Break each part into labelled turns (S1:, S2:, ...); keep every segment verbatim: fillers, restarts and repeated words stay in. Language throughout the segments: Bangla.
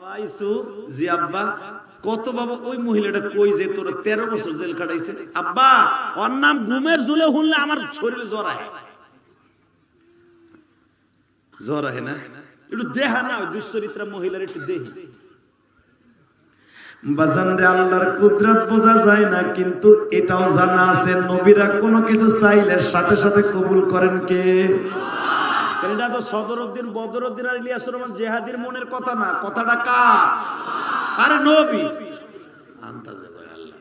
S1: আইসু জি আব্বা কত বাবা ওই মহিলাটা কই যে তোর তেরো বছর জেল কাটাইছে আব্বা ওর নাম ঘুমের ঝুলে হুনলে আমার শরীরে জ্বর আহে জ্বর আহে না একটু দেখা না ওই দুশ্চরিত্রা মহিলার একটু দেখি বাজান রে আল্লাহর কুদরত বোঝা যায় না কিন্তু এটাও জানা আছে নবীরা কোনো কিছু চাইলে সাথে সাথে কবুল করেন কে এটা তো সদরউদ্দিন বদরউদ্দিন আর ইলিয়াসুর রহমান জেহাদির মনের কথা না কথাটা কার আরে নবী আন্তাজে কয় আল্লাহ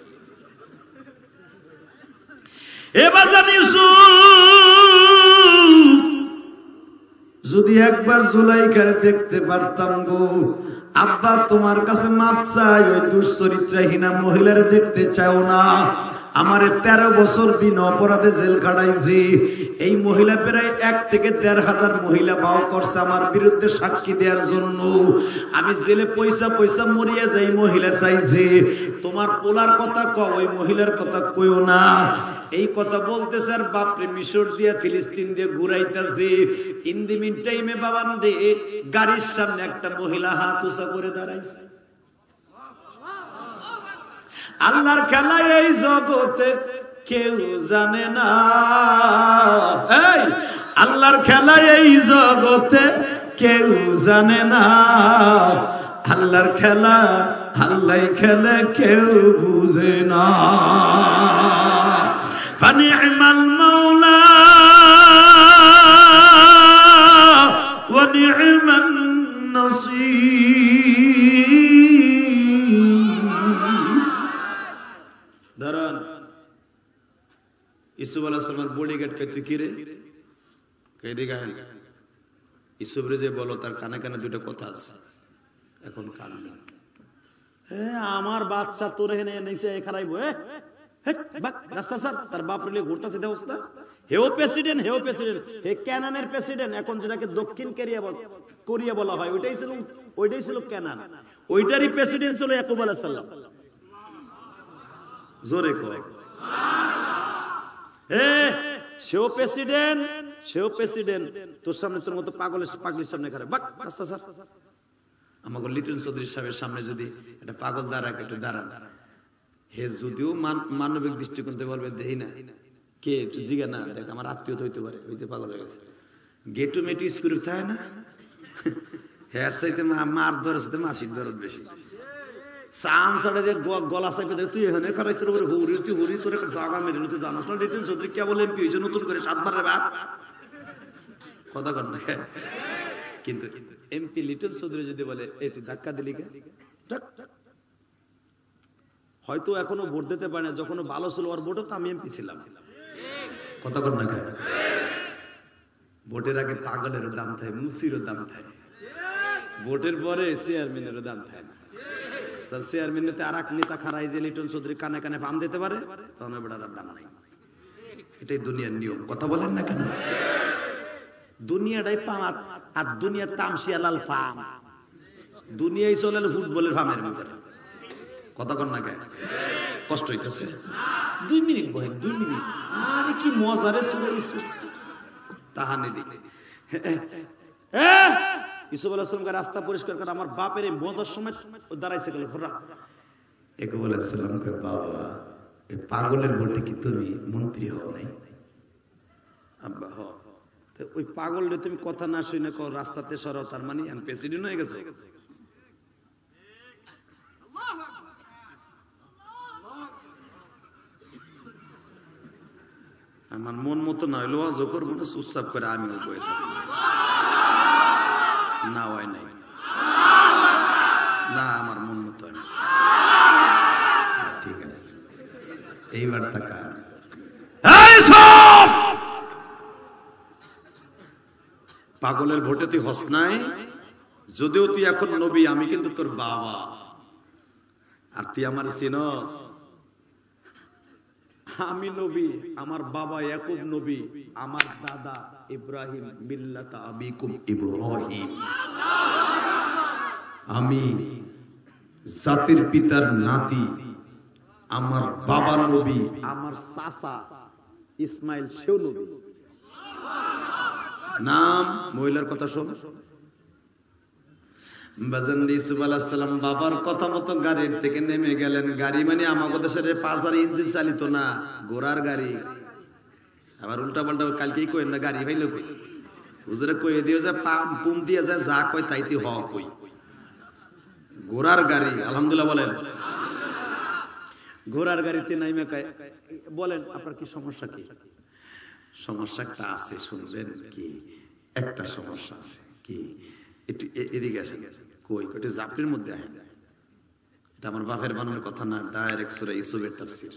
S1: এ বাজান ইউসুফ যদি একবার জুলাইখারে দেখতে পারতাম গো আব্বা তোমার কাছে মাপ চাই ওই দুশ্চরিত্রহীনা মহিলারে দেখতে চাও না আমারে তেরো বছর বিনা অপরাধে জেল কাটাইছি এই মহিলা প্রায় এক থেকে দেড় হাজার মহিলা বাও করছে আমার বিরুদ্ধে সাক্ষী দেওয়ার জন্য আমি জেলে পয়সা পয়সা মরিয়া যাই মহিলা চাইছি তোমার পোলার কথা কও ওই মহিলার কথা কইও না এই কথা বলতেছে আর বাপরে মিশর দিয়া ফিলিস্তিন দিয়ে ঘুরাইতেছে ইন দি মিন টাইমে বাবান রে গাড়ির সামনে একটা মহিলা হাত উঁচা করে দাঁড়াইছে আল্লাহর খেলা এই জগতে কেউ জানে না এই আল্লাহর খেলা এই জগতে কেউ জানে না আল্লাহর খেলা আল্লাহ খেলে কেউ বুঝে না ফানি'মাল মাওলা ওয়া নি'মান নাসীর দাঁড়ান ইউসুফ আলাইহিস সালামের বডিগার্ড কে তুই কি রে কে দেখায় ইউসুফ রে যে বলো তার কানে কানে দুটো কথা আছে এখন কান না এ আমার বাচ্চা তোরে হেনে নিচে খারাইবো এ রাস্তা স্যার তার বাপ রে ঘুরতাছে দেবস্তা হেও প্রেসিডেন্ট হেও প্রেসিডেন্ট হে ক্যানানের প্রেসিডেন্ট এখন যেটাকে দক্ষিণ কোরিয়া বল কোরিয়া বলা হয় ওইটাই ছিল ওইটাই ছিল ক্যানান ওইটারই প্রেসিডেন্ট ছিল ইয়াকুব আলাইহিস সালাম জোরে কর এ সেও প্রেসিডেন্ট সেও প্রেসিডেন্ট তোর সামনে তোর মতো পাগলের পাগলের সামনে খারাপ বাক রাস্তা স্যার আমাকে লিটন চৌধুরী সাহেবের সামনে যদি একটা পাগল দাঁড়াক একটু দাঁড়ান হে যদিও মানবিক দৃষ্টিকোণ থেকে বলবে দেই না কে একটু জিগা না দেখ আমার আত্মীয় হইতে পারে হইতে পাগল হয়ে গেছে গেটু মেটু স্কুল চায় না হেয়ার চাইতে মার দরজ মাসির দরদ বেশি সাম সাড়ে যে গলা চাইপে দেখ তুই এখানে খারাইছ হুরি তুই হুরি তোর জায়গা মেরে তুই জানাস না লিটন চৌধুরী কে বলে এমপি হয়েছে নতুন করে সাতবারের বাদ কথা কর না কিন্তু এমপি লিটন চৌধুরী যদি বলে এই তুই ধাক্কা দিলি কে হয়তো এখনো ভোট দিতে পারে না যখন ভালো ছিল ওর ভোটও তো আমি এমপি ছিলাম কথা কর না ভোটের আগে পাগলেরও দাম থাকে মুসিরও দাম থাকে ভোটের পরে চেয়ারম্যানেরও দাম থাকে না চেয়ারম্যান আর এক নেতা খারাই যে লিটন চৌধুরী কানে কানে ফার্ম দিতে পারে তখন বেটার দাম নাই এটাই দুনিয়ার নিয়ম কথা বলেন না কেন দুনিয়াটাই পাঁচ আর দুনিয়ার তামসিয়া লাল ফার্ম দুনিয়ায় চলে ফুটবলের ফার্মের ভিতরে কথা কর না কেন কষ্ট হইতেছে দুই মিনিট বহেন দুই মিনিট আরে কি মজা রে শুনে তাহানি দিকে ইউসুফ আলাইহিস সালামকে রাস্তা পরিষ্কার করে আমার বাপের এই মজার সময় দাঁড়াইছে গেল ফোরা ইয়াকুব আলাইহিস সালামকে বাবা এই পাগলের ভোটে কি তুমি মন্ত্রী হও নাই আব্বা হ ওই পাগলরে তুমি কথা না শুনে কও রাস্তাতে সরাও তার মানে আমি প্রেসিডেন্ট হয়ে গেছে আমার মন মতো না হইলো যখন মনে চুপচাপ করে আমি বয়ে থাকি না হয় নাই না আমার মন মতো ঠিক আছে এইবার তাকা পাগলের ভোটে তুই হস নাই যদিও তুই এখন নবী আমি কিন্তু তোর বাবা আর তুই আমার চিনস আমি নবী আমার বাবা ইয়াকুব নবী আমার দাদা ইব্রাহিম মিল্লাতা আবিকুম ইব্রাহিম আমি জাতির পিতার নাতি আমার বাবা নবী আমার চাচা ইসমাইল সেও নবী নাম মহিলার কথা শোন বাজান ইউসুফ আলাইহিস সালাম বাবার কথা মতো গাড়ির থেকে নেমে গেলেন। গাড়ি মানে আমাদের দেশের পাঁচার ইঞ্জিন চালিত না, ঘোড়ার গাড়ি। আবার উল্টা পাল্টা কালকেই কই না গাড়ি ভাইলো কই হুজুরে কই দিও যে পাম পুম দিয়ে যায় যা কয় তাইতে হ কই, ঘোড়ার গাড়ি। আলহামদুলিল্লাহ বলেন। ঘোড়ার গাড়িতে নাইমে বলেন আপনার কি সমস্যা? কি সমস্যা? একটা আছে, শুনবেন কি? একটা সমস্যা আছে। কি? একটু এদিকে আসেন। কই কটি জাপটির মধ্যে আহেন। এটা আমার বাপের বানানোর কথা না, ডাইরেক্ট সূরা ইউসুফের তাফসীর।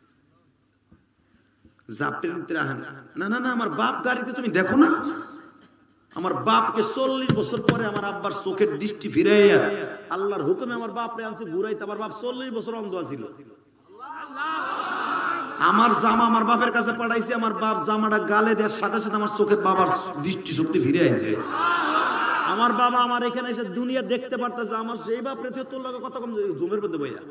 S1: জাপটির মধ্যে আহেন। না না না, আমার বাপ গাড়িতে তুমি দেখো না, আমার বাপকে চল্লিশ বছর পরে আমার আব্বার চোখের দৃষ্টি ফিরাইয়া আল্লাহর হুকুমে আমার বাপরে আনছে ঘুরাইতে। আমার বাপ চল্লিশ বছর অন্ধ ছিল। আমার জামা আমার বাপের কাছে পাঠাইছে, আমার বাপ জামাটা গালে দেওয়ার সাথে সাথে আমার চোখের বাবার দৃষ্টি শক্তি ফিরে আইছে। আমার বাবা আমার এখানে এসে দুনিয়া দেখতে পারতেছে। আমার সেই বাপ রেথে তোর লাগে কত কম জুমের মধ্যে বইয়া।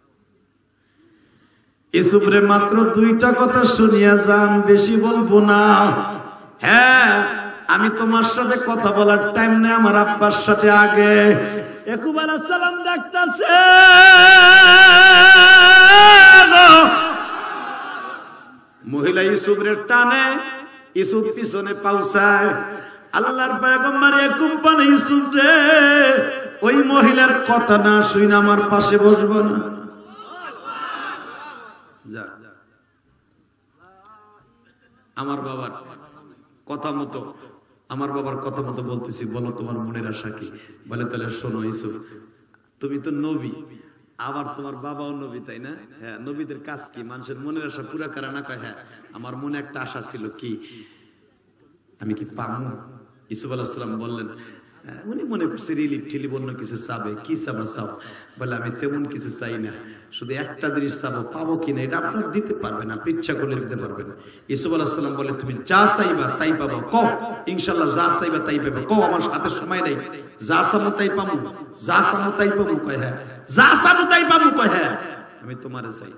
S1: ইউসুফরে মাত্র দুইটা কথা শুনিয়া যান, বেশি বলবো না। হ্যাঁ, আমি তোমার সাথে কথা বলার টাইম নেই, আমার আব্বার সাথে আগে। ইয়াকুব আলাইহিস সালাম দেখতাছে মহিলা ইউসুফের টানে, ইউসুফ পিছনে পাউসায়। আল্লাহর পয়গম্বর ইয়াকুব বলে, ইউসুফ রে, ওই মহিলার কথা না শুনে আমার পাশে বসবো না। যা, আমার বাবার কথা মতো, আমার বাবার কথা মতো বলতেছি, বলো তোমার মনের আশা কি? বলে তাহলে শোনো ইউসুফ, তুমি তো নবী, আবার তোমার বাবাও নবী, তাই না? হ্যাঁ, নবীদের কাজ কি? মানুষের মনের আশা পুরা করে না। কয় হ্যাঁ, আমার মনে একটা আশা ছিল, কি? আমি কি পাবো? ইউসুফ আলাইহিস সালাম বললেন, উনি মনে করছে রিলিফ টিলিফ অন্য কিছু চাবে। কি চাবা চাও? বলে আমি তেমন কিছু চাই না, শুধু একটা জিনিস চাবো, পাবো কিনা এটা আপনার দিতে পারবেন, আপনি ইচ্ছা করলে দিতে পারবেন। ইউসুফ আলাইহিস সালাম বলে, তুমি যা চাইবা তাই পাবো, কও ইনশাআল্লাহ যা চাইবা তাই পাবো, কও আমার হাতে সময় নেই, যা চাবো তাই পাবো, যা চাবো তাই পাবো। কয় হ্যাঁ, যা চাবো তাই পাবো। কয় হ্যাঁ, আমি তোমারে চাই।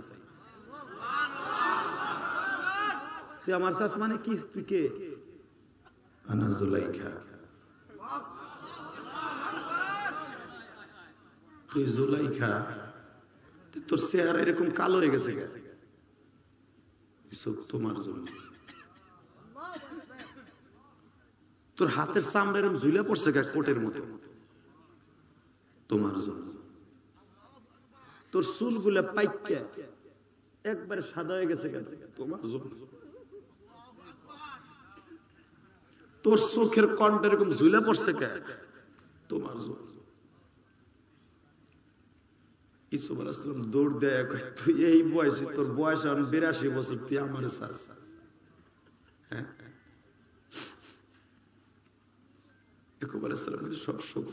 S1: তুই আমার চাস মানে কি? তুই কে? আনা জুলাইখা। তুই জুলাইখা? তোর চেহারা এরকম কালো হয়ে গেছে, তোমার জন্য। তোর হাতের চামড়া এরকম ঝুলে পড়ছে কোটের মতো, তোমার জন্য। তোর চুলগুলা পাইকা একবারে সাদা হয়ে গেছে, তোমার জন্য। তোর চোখের কণ্ঠ এরকম ঝুলে পড়ছে, তোমার জন্য। ইউসুফ আলাইহিস সালাম দৌড় দেয়, তুই এই বয়সে, তোর বয়স এখন বিরাশি বছর, তুই আমার চাস? হ্যাঁ, ইয়াকুব আলাইহিস সালাম সব সব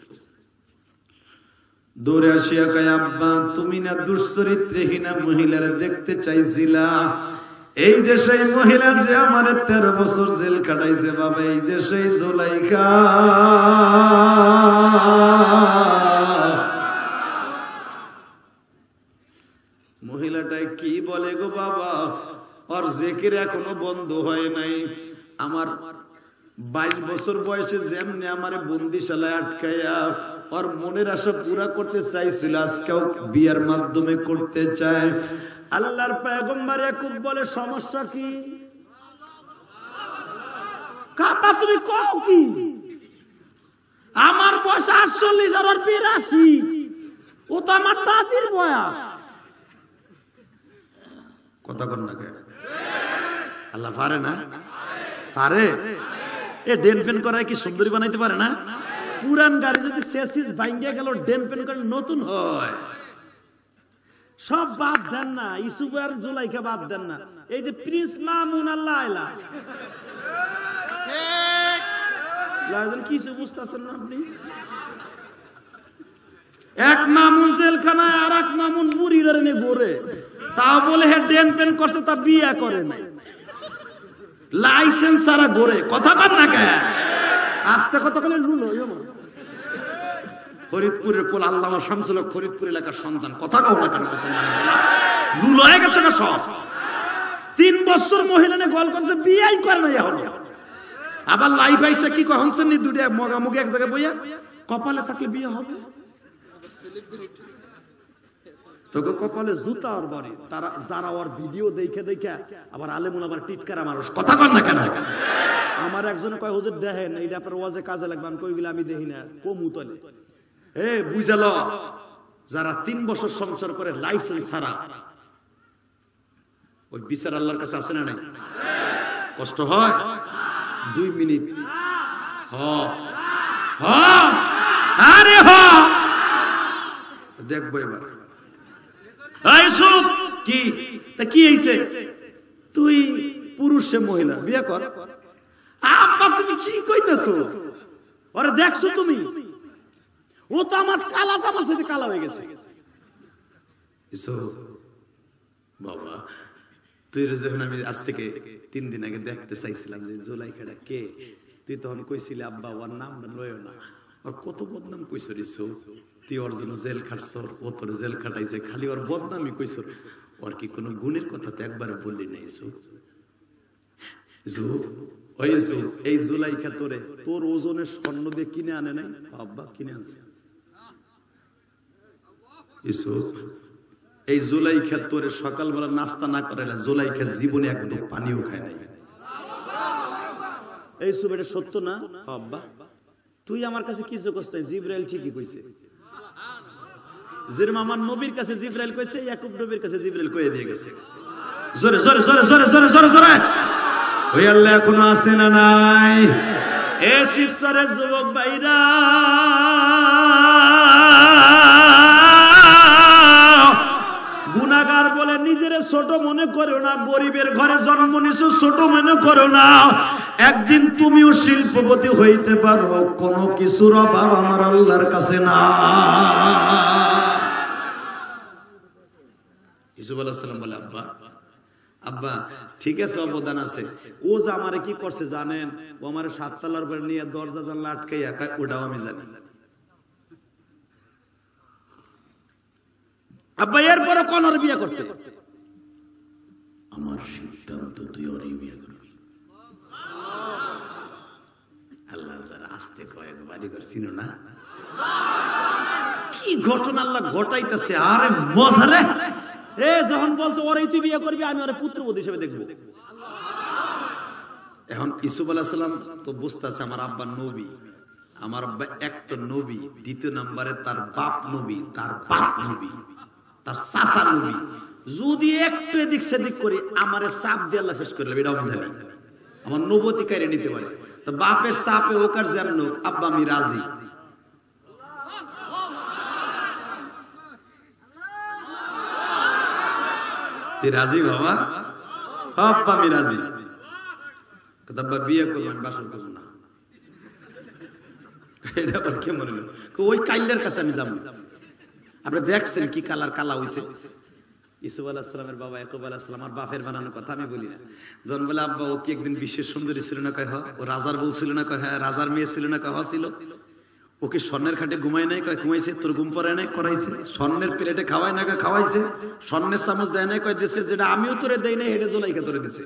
S1: দৌড়ে আসিয়া কয়, আব্বা তুমি না দুশ্চরিত্রহীনা মহিলারা দেখতে চাইছিলা? এই যে সেই মহিলা যে আমার তেরো বছর জেল কাটাইছে বাবা, এই যে সেই জুলাইখা। মহিলাটাই কি বলে গো বাবা, ওর জিকির এখনো বন্ধ হয় নাই। আমার বাইশ বছর বয়সে যেমনি আমার বন্দিশালায় আটকাইয়া ওর মনের আশা পুরা করতে চাইছিল, আজকেও বিয়ার মাধ্যমে করতে চায়। আল্লাহর পয়গম্বর ইয়াকুব বলে, সমস্যা কি? কাপা তুমি কও কি? আমার বয়স আটচল্লিশ আর বিরাশি, ও তো আমার দাদির বয়স। কথা কর না, আল্লাহ পারে না? পারে। এ ডেন পেন করায় কি সুন্দরী বানাইতে পারে না? পুরান গাড়ি যদি চেসিস ভাঙ্গিয়া গেল, ডেন পেন করে নতুন হয়। সব বাদ দেন না, ইউসুফ আর জুলাইখা বাদ দেন না, এই যে প্রিন্স মামুন আর লায়লা, কিছু বুঝতেছেন না আপনি? এক মামুন জেলখানায় আর এক মামুন বুড়ি ধরে ঘুরে, তাও বলে হ্যাঁ ডেন পেন করছে, তা বিয়ে করে নাই, লাইসেন্স ছাড়া ঘুরে। কথা কর না কে? আস্তে কথা বলে লুলো। ফরিদপুরের কোল আল্লামা শামসুল হক ফরিদপুর এলাকার সন্তান, কথা কও না কেন? লুলো হয়ে গেছে না সব। তিন বছর মহিলা নিয়ে গল করছে, বিয়েই করে নাই এখনো। আবার লাইফ আইসা কি কখন দুটা মগামুখি এক জায়গায় বইয়া কপালে থাকলে বিয়ে হবে? তোকে কপালে জুতা আর বাড়ি তারা যারা ওর ভিডিও দেখে দেখে আবার আলেমুল আবার টিটকারা মানুষ কথা কন না কেন? আমার একজন কয় হুজুর দেখেন এইটা আপনার ওয়াজে কাজে লাগবে। আমি কইগুলো আমি দেখি না কমু তলে। এ বুঝালো যারা তিন বছর সংসার করে লাইসেন্স ছাড়া ওই বিচার আল্লাহর কাছে আসে না নাই? কষ্ট হয় দুই মিনিট হ হ আরে হ দেখবো এবার কি তা কি হইছে? তুই পুরুষ সে মহিলা বিয়ে কর। আব্বা তুমি কি কইতেছো? ওরে দেখছো তুমি? ও তো আমার কালা জামার সাথে কালা হয়ে গেছে। বাবা তুই যখন আমি আজ থেকে তিন দিন আগে দেখতে চাইছিলাম যে জুলাইখাটা কে, তুই তখন কইছিলি আব্বা ওর নাম লয় না, ওর কত বদনাম কইছ রে। তুই ওর জন্য জেল খাটছ, ও তোর জেল খাটাইছে, খালি ওর বদনামই কইছ। ওর কি কোনো গুণের কথা তো একবারে বললি নাই? এই জুলাইখা তোরে তোর ওজনের স্বর্ণ দিয়ে কিনে আনে নাই? আব্বা কিনে আনছে। এই জুলাইখা তোরে সকালবেলা নাস্তা না করাইলে জুলাইখা জীবনে একদম পানিও খায় নাই। এই সব এটা সত্য না আব্বা? তুই আমার কাছে কিছু কষ্ট নাই, জিবরাইল ঠিকই কইছে। যেরকম আমার নবীর কাছে জিবরাইল কইছে, ইয়াকুব নবীর কাছে জিবরাইল কইয়ে দিয়ে গেছে। জোরে জোরে জোরে জোরে জোরে জোরে জোরে ওই আল্লাহ এখনো আছে না নাই? এ শিবসরের যুবক ভাইরা, গুনাহগার বলে নিজের ছোট মনে করো না, গরিবের ঘরে জন্ম নিছো ছোট মনে করো না। একদিন তুমিও শিল্পপতি হইতে পারো, কোনো কিছুর অভাব আমার আল্লাহর কাছে না। ইউসুফ আলাইহিস সালাম বলে আব্বা আব্বা ঠিক আছে অবদান আছে। ও যে আমারে কি করছে জানেন? ও আমারে সাততলার উপরে নিয়ে দরজা জানলা আটকাইয়া কয় ওটাও আমি জানি। আব্বা এরপরে কোন ওর বিয়ে করতে? আমার সিদ্ধান্ত তুই ওর বিয়ে করবি। আল্লাহ যারা আসতে কয়েক বাড়ি করছিল না, কি ঘটনা আল্লাহ ঘটাইতেছে। আরে মজা রে। এ যখন বলছো ওরে তুই বিয়ে করবি, আমি ওরে পুত্রবধূ হিসেবে দেখবো। এখন ইউসুফ আলাইহিস সালাম তো বুঝতেছে আমার আব্বা নবী, আমার আব্বা একটা নবী, দ্বিতীয় নম্বরে তার বাপ নবী, তার বাপ নবী, তার চাচা নবী। যদি একটু এদিক সেদিক করি আমারে চাপ দিয়ে আল্লাহ শেষ করে দেবে, এটাও আমি জানি। আমার নবতী কাইরে নিতে পারে। তো বাপের চাপে ওকার যেমন আব্বা আমি রাজি। তুই রাজি বাবা? আব্বা আমি রাজি। আব্বা বিয়ে করবো, আমি বাসন করবো না। এটা আবার কে মনে হলো? ওই কাইলের কাছে আমি যাবো। আপনি দেখছেন কি কালার কালা হইছে? ইউসুফ আলাইহিস সালামের বাবা ইয়াকুব আলাইহিস সালাম, আর বাপের বানানোর কথা আমি বলি না। যখন বলে আব্বা ও কি একদিন বিশ্বের সুন্দরী ছিল না? কয় হ্যাঁ। ও রাজার বউ ছিল না? কয় হ্যাঁ। রাজার মেয়ে ছিল না? কয় হ্যাঁ ছিল। ওকে স্বর্ণের খাটে ঘুমায় নাই? কয় ঘুমাইছে। তোর ঘুম পড়ে নাই? করাইছে। স্বর্ণের প্লেটে খাওয়াই না? কয় খাওয়াইছে। স্বর্ণের চামচ দেয় নাই? কয় দেশে। যেটা আমিও তোরে দেই নাই হেডে জোলাইকে তোরে দিছে।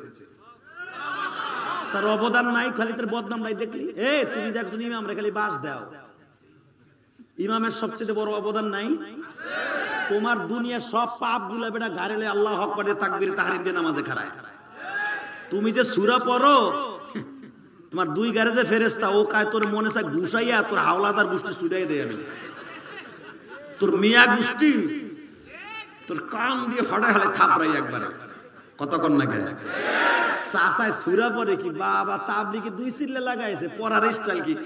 S1: তার অবদান নাই, খালি তার বদনাম নাই। দেখলি এ তুমি যে একজন ইমাম রে খালি বাস দাও, ইমামের সবচেয়ে বড় অবদান নাই? তোমার দুনিয়ার সব পাপ গুলা বেটা ঘাড়ে আল্লাহু আকবার দিয়ে তাকবীর তাহরিম দিয়ে নামাজে খাড়ায়। তুমি যে সূরা পড়ো, তোমার দুই গারে যে ফেরেশতা ও কায় তোর মনে চায় ঘুষাইয়া তোর হাওলাদার গোষ্ঠী ছুটাই দেয়। আমি তোর মিয়া গোষ্ঠী তোর কান দিয়ে ফাড়াই হালে থাপড়াই একবারে। কতক্ষণ না কেন চাচায় সূরা পড়ে কি বাবা তাবলিগে দুই সিল্লে লাগাইছে, পড়ার স্টাইল কি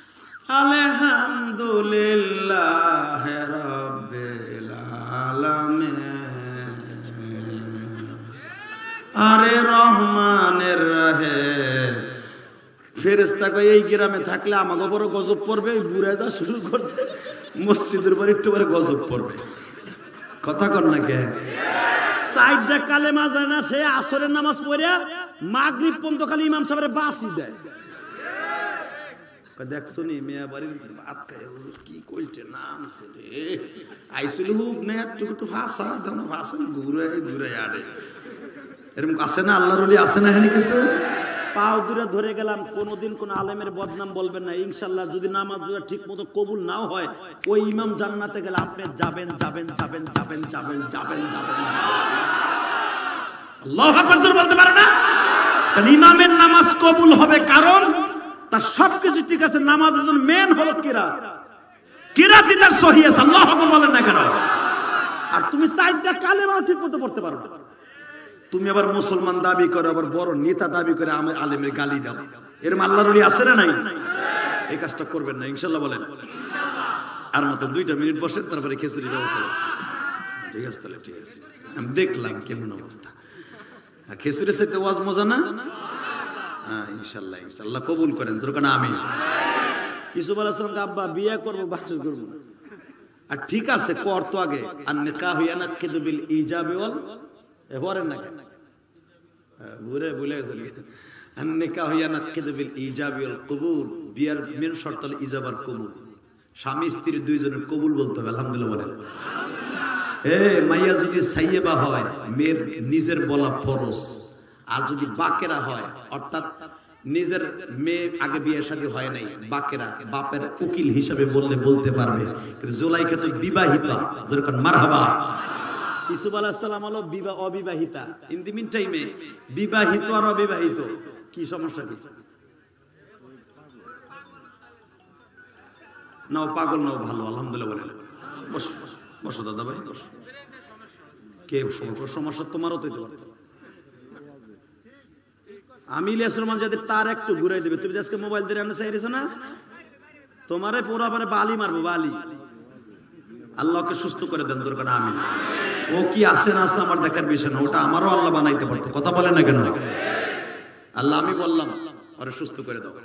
S1: আলহামদুলিল্লাহ রাব্বিল আলামিন আরে রহমানের রহিম। ফেরেশতা কয় এই গ্রামে থাকলে আমাকে বড় গজব পড়বে। বুড়া যা শুরু করছে, মসজিদের পর একটু পরে গজব পড়বে। কথা কর না কে? সাইডটা কালেমা জানে না, সে আসরের নামাজ পড়ে মাগরিব পর্যন্ত খালি ইমাম সাহেবের বাঁশি দেয়। দেখছো নি মেয়া বাড়ির ভাত খায় কি কইছে নাম রে আইসুল হুক নে একটু ভাষা যেন ভাষা ঘুরে ঘুরে আড়ে। এরকম আছে না? আল্লাহর ওলি আছে না? হেনি কিছু পাও দূরে ধরে গেলাম, কোনোদিন কোন আলেমের বদনাম বলবেন না ইনশাআল্লাহ। যদি নামাজ ঠিক মতো কবুল নাও হয়, ওই ইমাম জান্নাতে গেলে আপনি যাবেন যাবেন যাবেন যাবেন যাবেন যাবেন যাবেন। আল্লাহু আকবার জোরে বলতে পারে না? কারণ ইমামের নামাজ কবুল হবে, কারণ তার সবকিছু ঠিক আছে। নামাজের জন্য মেন হলো কিরাত, কিরাতই তার সহিহ আছে। আল্লাহু আকবার বলেন না কেন? আর তুমি চারটা কালেমাও ঠিক মতো পড়তে পারো না, তুমি আবার মুসলমান দাবি করো, আবার বড় নেতা দাবি করে আমি আলেমের গালি দাও। এরকম আল্লাহর ওলি আছে না নাই? এই কাজটা করবেন না ইনশাআল্লাহ বলেন। আর মাত্র দুইটা মিনিট বসেন, তারপরে খিচুড়ির ব্যবস্থা। ঠিক আছে তাহলে, ঠিক আছে। আমি দেখলাম কেমন অবস্থা। খিচুড়ি সাথে ওয়াজ মজা না? হ্যাঁ ইনশাআল্লাহ, ইনশাআল্লাহ কবুল করেন। যেরকম আমিন। ইউসুফ আলাইহিস সালামকে আব্বা বিয়ে করবো, বাসর করবো না। আর ঠিক আছে কর তো আগে। আর নিকাহু ইয়ানাকিদু বিল ইজাবি ওয়াল এবারে না কেন ঘুরে ভুলে গেছেন। আর নিকাহু ইয়ানাকিদু বিল ইজাবি ওয়াল কবুল, বিয়ার মেন শর্ত হলো ইজাব আর কবুল। স্বামী স্ত্রী দুইজনের কবুল বলতে হবে। আলহামদুলিল্লাহ বলেন। এ মাইয়া যদি সাইয়েবা হয়, মেয়ের নিজের বলা ফরজ। আর যদি বাকেরা হয়, অর্থাৎ নিজের মেয়ে আগে বিয়ে শাদী হয় নাই, বাকেরা বাপের উকিল হিসাবে বললে বলতে পারবে। কিন্তু জুলাইখা তো বিবাহিতা, যেরকম মারহাবা। ইউসুফ আলাইহিস সালাম হলো বিবাহ অবিবাহিতা। ইন দি মিন টাইমে বিবাহিত আর অবিবাহিত কি সমস্যা? কি নাও পাগল নাও ভালো। আলহামদুলিল্লাহ বলেন। বসো বসো দাদা ভাই বসো। কে সমস্যা? সমস্যা তোমারও তো হতে পারতো। আমি ইলিয়াসের মাঝে যদি তার একটু ঘুরাই দেবে, তুমি আজকে মোবাইল দিয়ে রান্না চাইছো না, তোমারে পুরা মানে বালি মারবো, বালি। আল্লাহকে সুস্থ করে দেন জোর করে আমিন। ও কি আছে না আছে আমার দেখার বিষয় না, ওটা আমারও আল্লাহ বানাইতে পারতো। কথা বলে না কেন? আল্লাহ আমি বললাম ওরে সুস্থ করে দাও।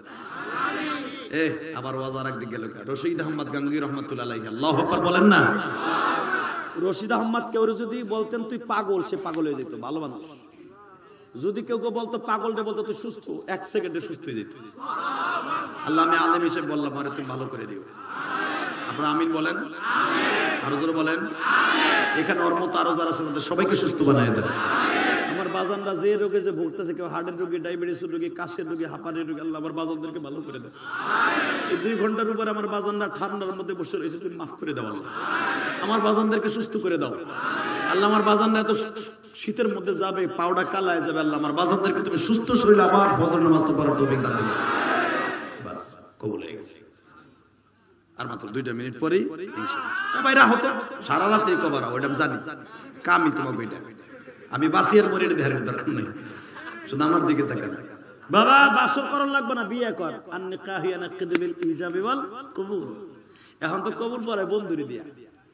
S1: এ আবার ওয়াজ আর একদিক গেল। রশিদ আহমদ গাঙ্গুহি রহমাতুল্লাহ আলাইহি, আল্লাহু আকবার বলেন না। রশিদ আহমদ কেউ যদি বলতেন তুই পাগল, সে পাগল হয়ে যেত, ভালো মানুষ। যদি কেউ কেউ বলতো পাগল রে, বলতো তুই সুস্থ, এক সেকেন্ডে সুস্থ হয়ে যেত। আল্লাহ আমি আলেম হিসেবে বললাম আরে তুমি ভালো করে দিও। আপনারা আমিন বলেন, আরো জোরে বলেন। এখানে ওর মতো আরো যারা আছে তাদের সবাইকে সুস্থ বানায় দেন। আমার বাজানরা যে রোগে যে ভুগতেছে, কেউ হার্টের রোগী, ডায়াবেটিস রোগী, কাশের রোগী, হাঁপানির রোগী, আল্লাহ আমার বাজানদেরকে ভালো করে দেন। এই দুই ঘন্টার উপর আমার বাজানরা ঠান্ডার মধ্যে বসে রয়েছে, তুমি মাফ করে দাও আল্লাহ। আমার বাজানদেরকে সুস্থ করে দাও আল্লাহ। আমার বাজানরা এত শীতের মধ্যে যাবে, পাউডার কালায় যাবে, আল্লাহ আমার বাজানদেরকে তুমি সুস্থ শরীরে আবার ফজর নামাজ তো পড়ার তৌফিক দান দিও। বাস কবুল হয়ে গেছে। আর মাত্র দুইটা মিনিট পরেই ইনশাআল্লাহ বাইরা হতো। সারা রাত্রি কবার ওইটা আমি জানি, কামই তোমাকে ওইটা। আমি বাসিয়ার মরে দেখার দরকার নেই, শুধু আমার দিকে তাকান। বাবা বাসর করার লাগবে না, বিয়ে কর। আর নিকাহু ইয়ানাকিদু বিল ইজাবি ওয়াল কবুল। এখন তো কবুল পরে বন্ধুরি দিয়া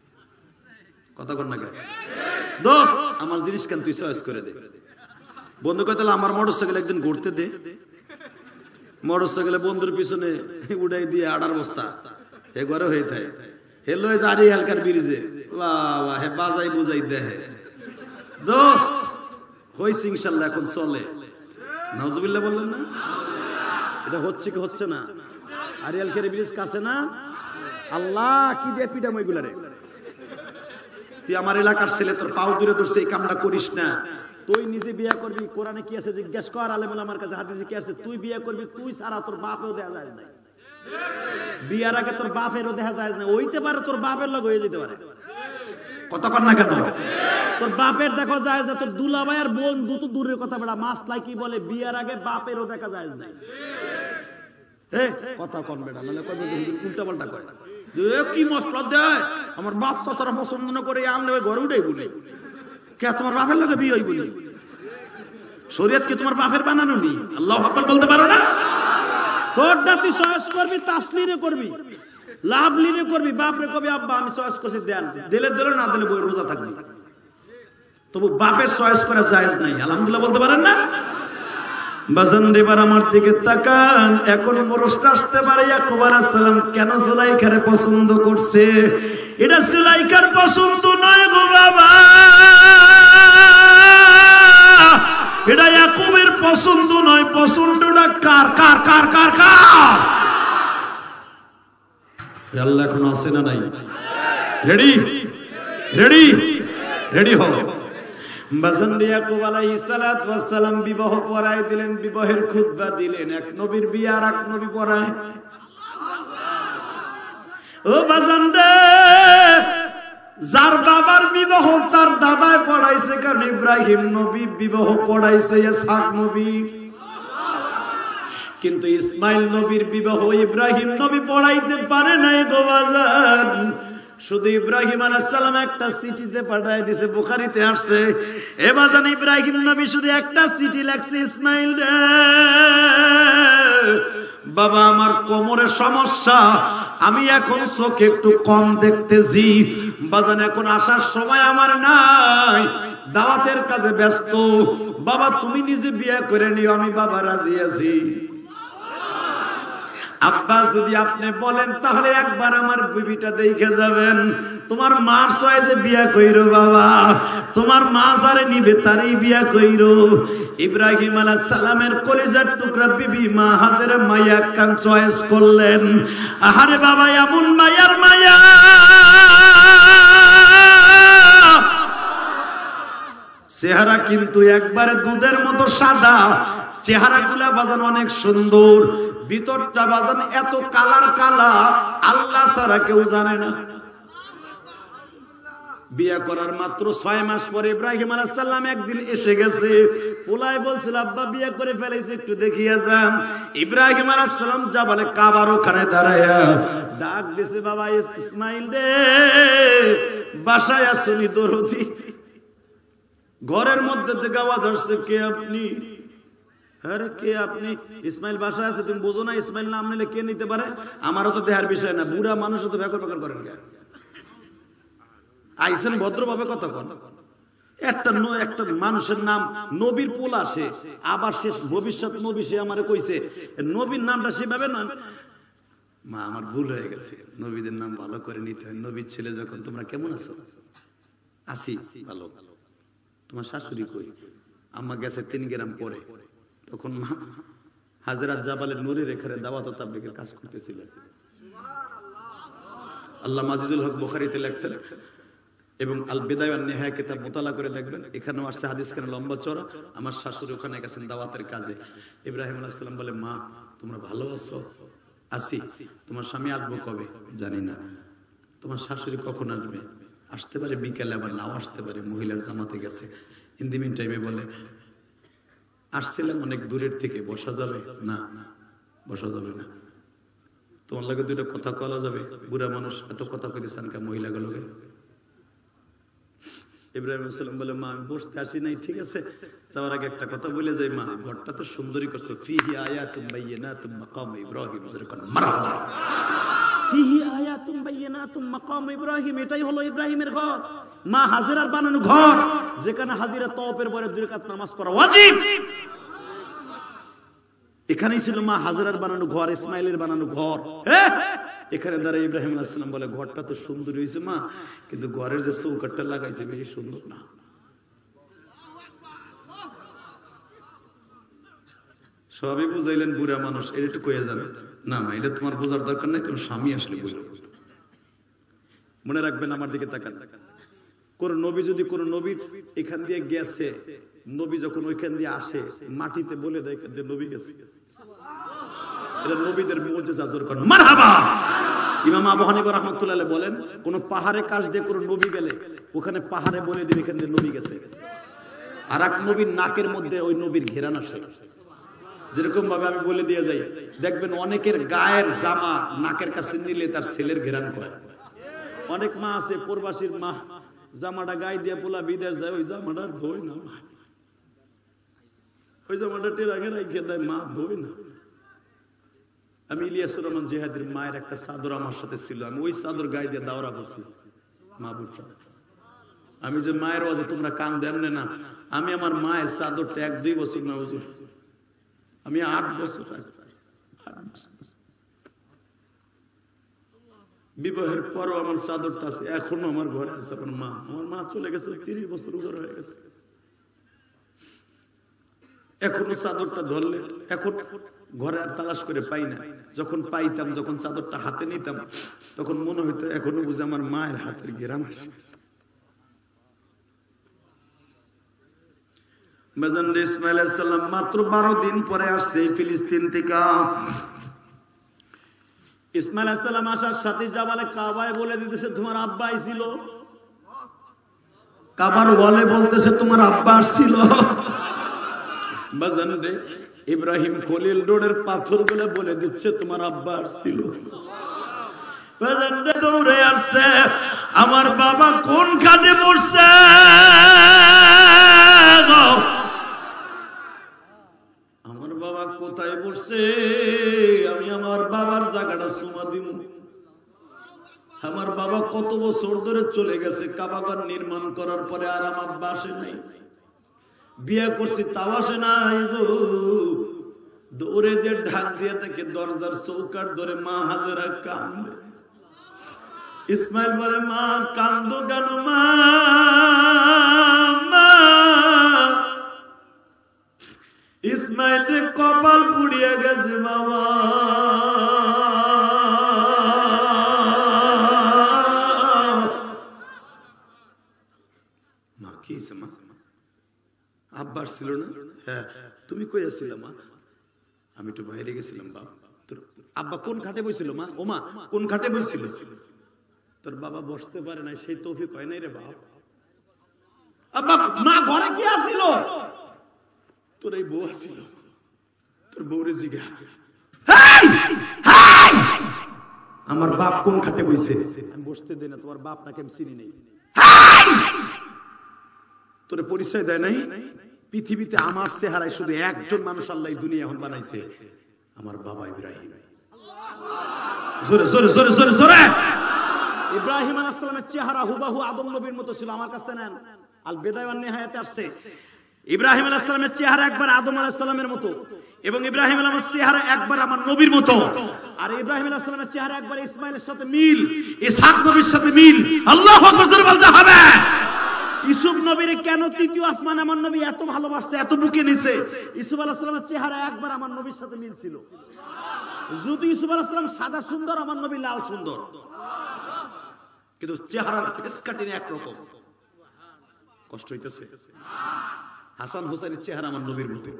S1: কথা কর না কেন? দোস্ত আমার জিনিস কেন তুই চয়েস করে দে। বন্ধু কয় তাহলে আমার মোটরসাইকেল একদিন ঘুরতে দে। মোটরসাইকেলে বন্ধুর পিছনে উড়াই দিয়ে আড়ার বস্তা এ ঘরে হয়ে থাকে। হে লয়ে জারি হালকার ব্রিজে বাবা হে বাজাই বুঝাই দেহে। দোস্ত হইছে ইনশাআল্লাহ, এখন চলে। নাউজুবিল্লাহ বললেন না? এটা হচ্ছে কি হচ্ছে না? আরিয়াল কের ব্রিজ কাছে না? আল্লাহ কি দিয়ে পিটাম ওইগুলারে। তুই আমার এলাকার ছেলে, তোর পাও দূরে ধরছে, এই কামটা করিস না। তুই নিজে বিয়ে করবি, কোরআনে কি আছে জিজ্ঞেস কর, আলেম ওলামার কাছে হাদিসে কি আছে। তুই বিয়ে করবি, তুই ছাড়া তোর বাপেও দেখা যায় না। বিয়ার আগে তোর বাপেরও দেখা যায় না। হইতে পারে তোর বাপের লগ হয়ে যেতে পারে, কথা কর না কেন? তোর বাপের দেখা যায় না, তোর দুলাভাই আর বোন দুটো দূরের কথা বলা। মাসলাই কি বলে, বিয়ার আগে বাপেরও দেখা যায় না। এ কথা কন বেটা, নাহলে কইবে যে উল্টা পাল্টা কয়। কি মশলা দেয় আমার বাপ চাচারা পছন্দ না করে আনলে ঘরে উঠেই বলি কে তোমার বাপের লগে বিয়ে হই বলি। শরীয়ত কি তোমার বাপের বানানো নি? আল্লাহু আকবার বলতে পারো না? তোরটা তুই চয়েস করবি, তাসলিরে করবি, লাভলিরে করবি। বাপরে কবি আব্বা আমি চয়েস করছি দেন, দিলে দিলে না দিলে বই রোজা থাকবি। তবু বাপের চয়েস করা জায়েজ নাই। আলহামদুলিল্লাহ বলতে পারেন না? বাজান দেবার আমার দিকে তাকান। এখন প্রশ্ন আসতে পারে ইয়াকুব আলাইহিস সালাম কেন জুলাইখারে পছন্দ করছে? এটা জুলাইখার পছন্দ নয় গো বাবা, এটা ইয়াকুবের পছন্দ নয়। পছন্দটা কার কার কার কার কার? আল্লাহ এখন আছে না নাই? রেডি রেডি রেডি হও। বাজান ইয়াকুব আলাইহিস সালাতু ওয়াস সালাম বিবাহ পড়ায় দিলেন, বিবাহের খুতবা দিলেন। এক নবীর বিয়ে আর এক নবী পড়ায়। ও বাজান রে, যার বাবার বিবাহ তার দাদায় পড়াইছে, কারণ ইব্রাহিম নবী বিবাহ পড়াইছে ইসহাক নবী, কিন্তু ইসমাইল নবীর বিবাহ ইব্রাহিম নবী পড়াইতে পারে নাই গো বাজান। শুধু ইব্রাহিম আলাইহিস সালাম একটা চিঠিতে পাঠায় দিয়েছে, বুখারীতে আসছে। এ বাজান, ইব্রাহিম নবী শুধু একটা চিঠি লেখছে, ইসমাইল রে বাবা, আমার কোমরের সমস্যা, আমি এখন চোখে একটু কম দেখতেছি বাজান, এখন আসার সময় আমার নাই, দাওয়াতের কাজে ব্যস্ত। বাবা তুমি নিজে বিয়ে করে নিও, আমি বাবা রাজি আছি। আব্বা যদি আপনি বলেন তাহলে একবার আমার বিবিটা দেখে যাবেন। তোমার মার চয়েসে বিয়া কইরো বাবা, তোমার মা যারে নিবে তারই বিয়া কইরো। ইব্রাহিম আলাইহিস সালামের কলিজার টুকরা বিবি মা হাজেরা মায়া কান চয়েস করলেন। আহারে বাবা, এমন মায়ার মায়া, চেহারা কিন্তু একবারে দুধের মতো সাদা, চেহারা গুলা বাজান অনেক সুন্দর, ভিতরটা বাজান এত কালার কালা, আল্লাহ ছাড়া কেউ জানে না। বিয়ে করার মাত্র ছয় মাস পরে ইব্রাহিম আলাইহিস সালাম একদিন এসে গেছে। পোলাই বলছিল, আব্বা বিয়ে করে ফেলেছে, একটু দেখিয়ে যান। ইব্রাহিম আলাইহিস সালাম জাবালে কাবার ওখানে দাঁড়ায়া ডাক দিছে, বাবা ইসমাইল রে, বাসায় আসুনি দরদি। ঘরের মধ্যে থেকে আওয়াজ আসছে, কে আপনি? আরে কে আপনি? ইসমাইল বাসায় আছে, তুমি বুঝো না? ইসমাইল নাম নিলে কে নিতে পারে? আমারও তো দেহার বিষয় না, বুড়া মানুষ তো বেকর বেকর করেন। আইসেন ভদ্রভাবে কথা কন। একটা একটা মানুষের নাম নবীর পোল আসে, আবার শেষ ভবিষ্যৎ নবী, সে আমারে কইছে নবীর নামটা সেভাবে নয়। মা আমার ভুল হয়ে গেছে, নবীদের নাম ভালো করে নিতে হয়। নবীর ছেলে যখন, তোমরা কেমন আছো? আসি ভালো। তোমার শাশুড়ি কই? আম্মা গেছে তিন গ্রাম পরে। তখন মা হাজরা জাবালের নূরের এখানে দাওয়াত ও তাবলীগের কাজ করতেছিলেন। আল্লাহ আজিজুল হক বুখারীতে লেখছেন, এবং আল বিদায়া ওয়ান নিহায়া কিতাব মুতালা করে দেখবেন, এখানেও আসছে হাদিস কেন লম্বা চড়া। আমার শাশুড়ি ওখানে গেছেন দাওয়াতের কাজে। ইব্রাহিম আলাইহিস সালাম বলে, মা তোমরা ভালো আছো? আসি। তোমার স্বামী আসবো কবে? জানি না। তোমার শাশুড়ি কখন আসবে? আসতে পারে বিকেলে, আবার নাও আসতে পারে, মহিলার জামাতে গেছে। ইন দি মিন টাইমে বলে, আসছিলাম অনেক দূরের থেকে, বসা যাবে? না, বসা যাবে না। তোমার লাগে দুইটা কথা কলা যাবে? বুড়া মানুষ এত কথা কইতেছেন কে মহিলাগুলোকে? ইব্রাহিম আলাইহিস সালাম বলে, মা আমি বসতে আসি নাই। ঠিক আছে, যাওয়ার আগে একটা কথা বলে যাই, মা ঘরটা তো সুন্দরই করছো, ফিহি আয়াতুম বাইয়িনাতুম মাকাম ইব্রাহিম। মারহাবা। ফিহি আয়াতুম বাইয়িনাতুম মাকাম ইব্রাহিম, এটাই হলো ইব্রাহিমের ঘর, মা হাজেরার বানানো ঘর, যেখানে হাজিরা তওয়াফের পরে দুই রাকাত নামাজ পড়া ওয়াজিব। এখানেই ছিল মা হাজেরার বানানো ঘর, ইসমাইলের বানানো ঘর। এখানে দাঁড়ায় ইব্রাহিম আলাইহিস সালাম বলে, ঘরটা তো সুন্দর হয়েছে মা, কিন্তু ঘরের যে চৌকাঠটা লাগাইছে বেশি সুন্দর না। সবই বুঝাইলেন, বুড়া মানুষ, এটা একটু কয়ে যাবে না মা, এটা তোমার বোঝার দরকার নাই, তোমার স্বামী আসলে বুঝবে। মনে রাখবেন, আমার দিকে তাকান। কোন নবী যদি কোন নবী এখান দিয়ে গেছে, নবী যখন ওইখান দিয়ে আসে, মাটিতে বলে দেয় যে নবী গেছে। এটা নবীদের মুজিজা, জোর করেন মারহাবা। ইমাম আবু হানিফা রাহমাতুল্লাহ আলাইহি বলেন, কোন পাহাড়ে কাছ দিয়ে কোন নবী গেলে ওখানে পাহাড়ে বলে দিবে এখান দিয়ে নবী গেছে। আর এক নবীর নাকের মধ্যে ওই নবীর ঘেরান আসে। যেরকম ভাবে আমি বলে দিয়ে যাই, দেখবেন অনেকের গায়ের জামা নাকের কাছে নিলে তার ছেলের ঘেরান করে। অনেক মা আছে, প্রবাসীর মা, জামাটা গায়ে দিয়ে পোলা বিদেশ যায়, ওই জামাটার ধোয় না, ওই জামাটা টেরাকে রেখে দেয়, মা ধোয় না। আমি ইলিয়াসুর রহমান জিহাদির মায়ের একটা চাদর আমার সাথে ছিল, আমি ওই চাদর গায়ে দিয়ে দাওরা করছি। মা বুঝছো, আমি যে মায়ের ওয়াজে তোমরা কান দেন না, আমি আমার মায়ের চাদরটা এক দুই বছর না হুজুর, আমি আট বছর বিবাহের পরও আমার চাদরটা আছে, এখনো আমার ঘরে আছে। আমার মা আমার মা চলে গেছে তিরিশ বছর উপর হয়ে গেছে, এখনো চাদরটা ধরলে এখন ঘরে আর তালাশ করে পাই না। যখন পাইতাম, যখন চাদরটা হাতে নিতাম, তখন মনে হইতো এখনো বুঝে আমার মায়ের হাতের ঘেরান আসে। ইসমাইল আলাইহিস সালাম মাত্র বারো দিন পরে আসছে ফিলিস্তিন থেকে। ইসমাইল আলাইহিস সালাম আসার সাথে জাবালে কাবায় বলে দিতেছে তোমার আব্বা ছিল, কাবার ওয়ালে বলতেছে তোমার আব্বা ছিল। বাজান রে ইব্রাহিম খলিল রোডের পাথর গুলো বলে দিচ্ছে তোমার আব্বা ছিল। বাজান রে দৌড়ে আসছে, আমার বাবা কোন খাটে বসছে, আমার বাবা কোথায় বসছে, আমি আমার বাবার জায়গাটা সুমা দিব। আমার বাবা কত বছর ধরে চলে গেছে, কাবাগর নির্মাণ করার পরে আর আমার আব্বা আসে নাই, বিয়ে করছি তাও আসে নাই গো। দৌড়ে যে ঢাক দিয়ে থাকে দরজার চৌকাট ধরে মা হাজেরা কান্দে। ইসমাইল বলে মা কান্দো কেন মা, ইসমাইলের কপাল পুড়িয়ে গেছে বাবা। মা কি মা আব্বার ছিল না? হ্যাঁ তুমি কই আসছিলে মা? আমি একটু বাইরে গেছিলাম। বাবা তোর আব্বা কোন ঘাটে বসছিল মা? ও মা কোন ঘাটে বসছিল? তোর বাবা বসতে পারে না, সেই তৌফিক হয় নাই রে বাপ। আব্বা মা ঘরে কি আসিল? তোর এই বউ আসিল, তোর বউরে জিগা আমার বাপ কোন ঘাটে বসে? আমি বসতে দেই না, তোমার বাপ নাকি আমি চিনি নেই। তোরে পরিচয় দেয় নাই? পৃথিবীতে আমার চেহারায় শুধু একজন মানুষ আল্লাহ দুনিয়া এখন বানাইছে, আমার বাবা ইব্রাহিম। জোরে জোরে জোরে জোরে জোরে। ইব্রাহিম আলাইহিস সালামের চেহারা হুবহু আদম নবীর মতো ছিল। আমার কাছে নেন, আল বিদায়া ওয়ান নিহায়াতে আসছে ইব্রাহিম আলাইহিস সালামের চেহারা একবার আদম আলাইহিস সালামের মতো, এবং ইব্রাহিম আলাইহিস সালামের চেহারা একবার আমার নবীর মতো। আর ইব্রাহিম আলাইহিস সালামের চেহারা একবার ইসমাইলের সাথে মিল, ইসহাক নবীর সাথে মিল। আল্লাহু আকবার জোরে বলতে হবে। ইউসুফ নবীর কেন তৃতীয় আসমান আমার নবী এত ভালোবাসছে, এত বুকে নিছে? ইউসুফ আলাইহিস সালামের চেহারা একবার আমার নবীর সাথে মিল ছিল। যদি ইউসুফ আলাইহিস সালাম সাদা সুন্দর, আমার নবী লাল সুন্দর, কিন্তু চেহারার ফেস কাটিং একরকম। কষ্ট হইতেছে? হাসান হোসেনের চেহারা আমার নবীর মতো।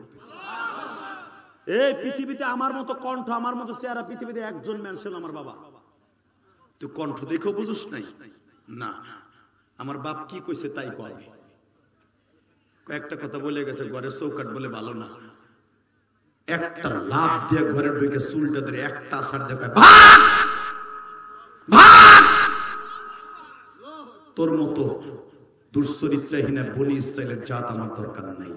S1: এই পৃথিবীতে আমার মতো কণ্ঠ, আমার মতো চেহারা পৃথিবীতে একজন মানুষ ছিল, আমার বাবা। তুই কণ্ঠ দেখেও বুঝুস নাই? না, আমার বাপ কি কইছে তাই কয়। কয়েকটা কথা বলে গেছে, ঘরের চৌকাট বলে ভালো না, একটা লাভ দিয়ে ঘরে ঢুকে চুলটা ধরে একটা আসার দেখায়, তোর মতো দুশ্চরিত্রহীন বনি ইসরায়েলের জাত আমার দরকার নাই।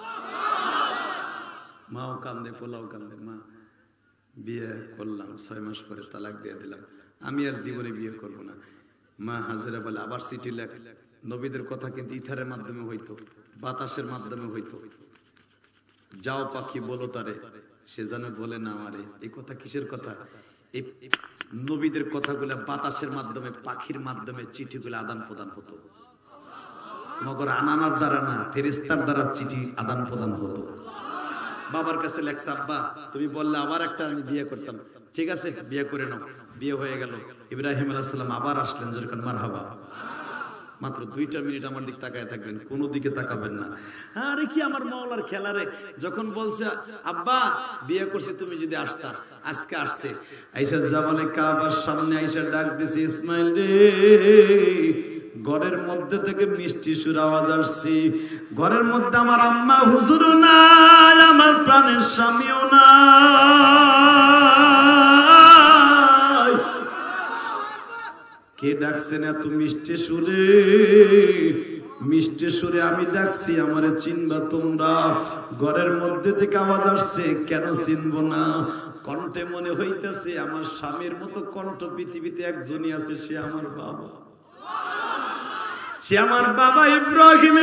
S1: মাও কান্দে, পোলাও কান্দে। মা বিয়ে করলাম, ছয় মাস পরে তালাক দিয়ে দিলাম, আমি আর জীবনে বিয়ে করব না। মা হাজেরা বলে আবার চিঠি লেখ। নবীদের কথা কিন্তু ইথারের মাধ্যমে হইতো, বাতাসের মাধ্যমে হইতো। যাও পাখি বলো তারে, সে যেন বলে না আমারে। এই কথা কিসের কথা? এই নবীদের কথাগুলো বাতাসের মাধ্যমে, পাখির মাধ্যমে চিঠিগুলো আদান প্রদান হতো। মগর আনানার দ্বারা না, ফেরেশতার দ্বারা চিঠি আদান প্রদান হতো। বাবার কাছে লেখছে, আব্বা তুমি বললে আবার একটা আমি বিয়ে করতাম, ঠিক আছে বিয়ে করে নাও। বিয়ে হয়ে গেল। ইব্রাহিম আলাইহিস সালাম আবার আসলেন, যেরকম মারহাবা। মাত্র দুইটা মিনিট আমার দিক তাকায় থাকবেন, কোন দিকে তাকাবেন না। আরে কি আমার মাওলার খেলারে। যখন বলছে আব্বা বিয়ে করছে, তুমি যদি আসতা, আজকে আসছে। আয়েশা জামালে কাবার সামনে আয়েশা ডাক দিছে, ইসমাইল রে। ঘরের মধ্যে থেকে মিষ্টি সুর আওয়াজ আসছে। ঘরের মধ্যে আমার আম্মা হুজুরও নাই, আমার প্রাণের স্বামীও নাই। কে ডাকছেন এত মিষ্টি সুরে? মিষ্টি সুরে আমি ডাকছি, আমারে চিনবা তোমরা? ঘরের মধ্যে থেকে আওয়াজ আসছে, কেন চিনবো না? কণ্ঠে মনে হইতেছে আমার স্বামীর মতো কণ্ঠ পৃথিবীতে একজনই আছে, সে আমার বাবা। সে আমার বাবা ইব্রাহিম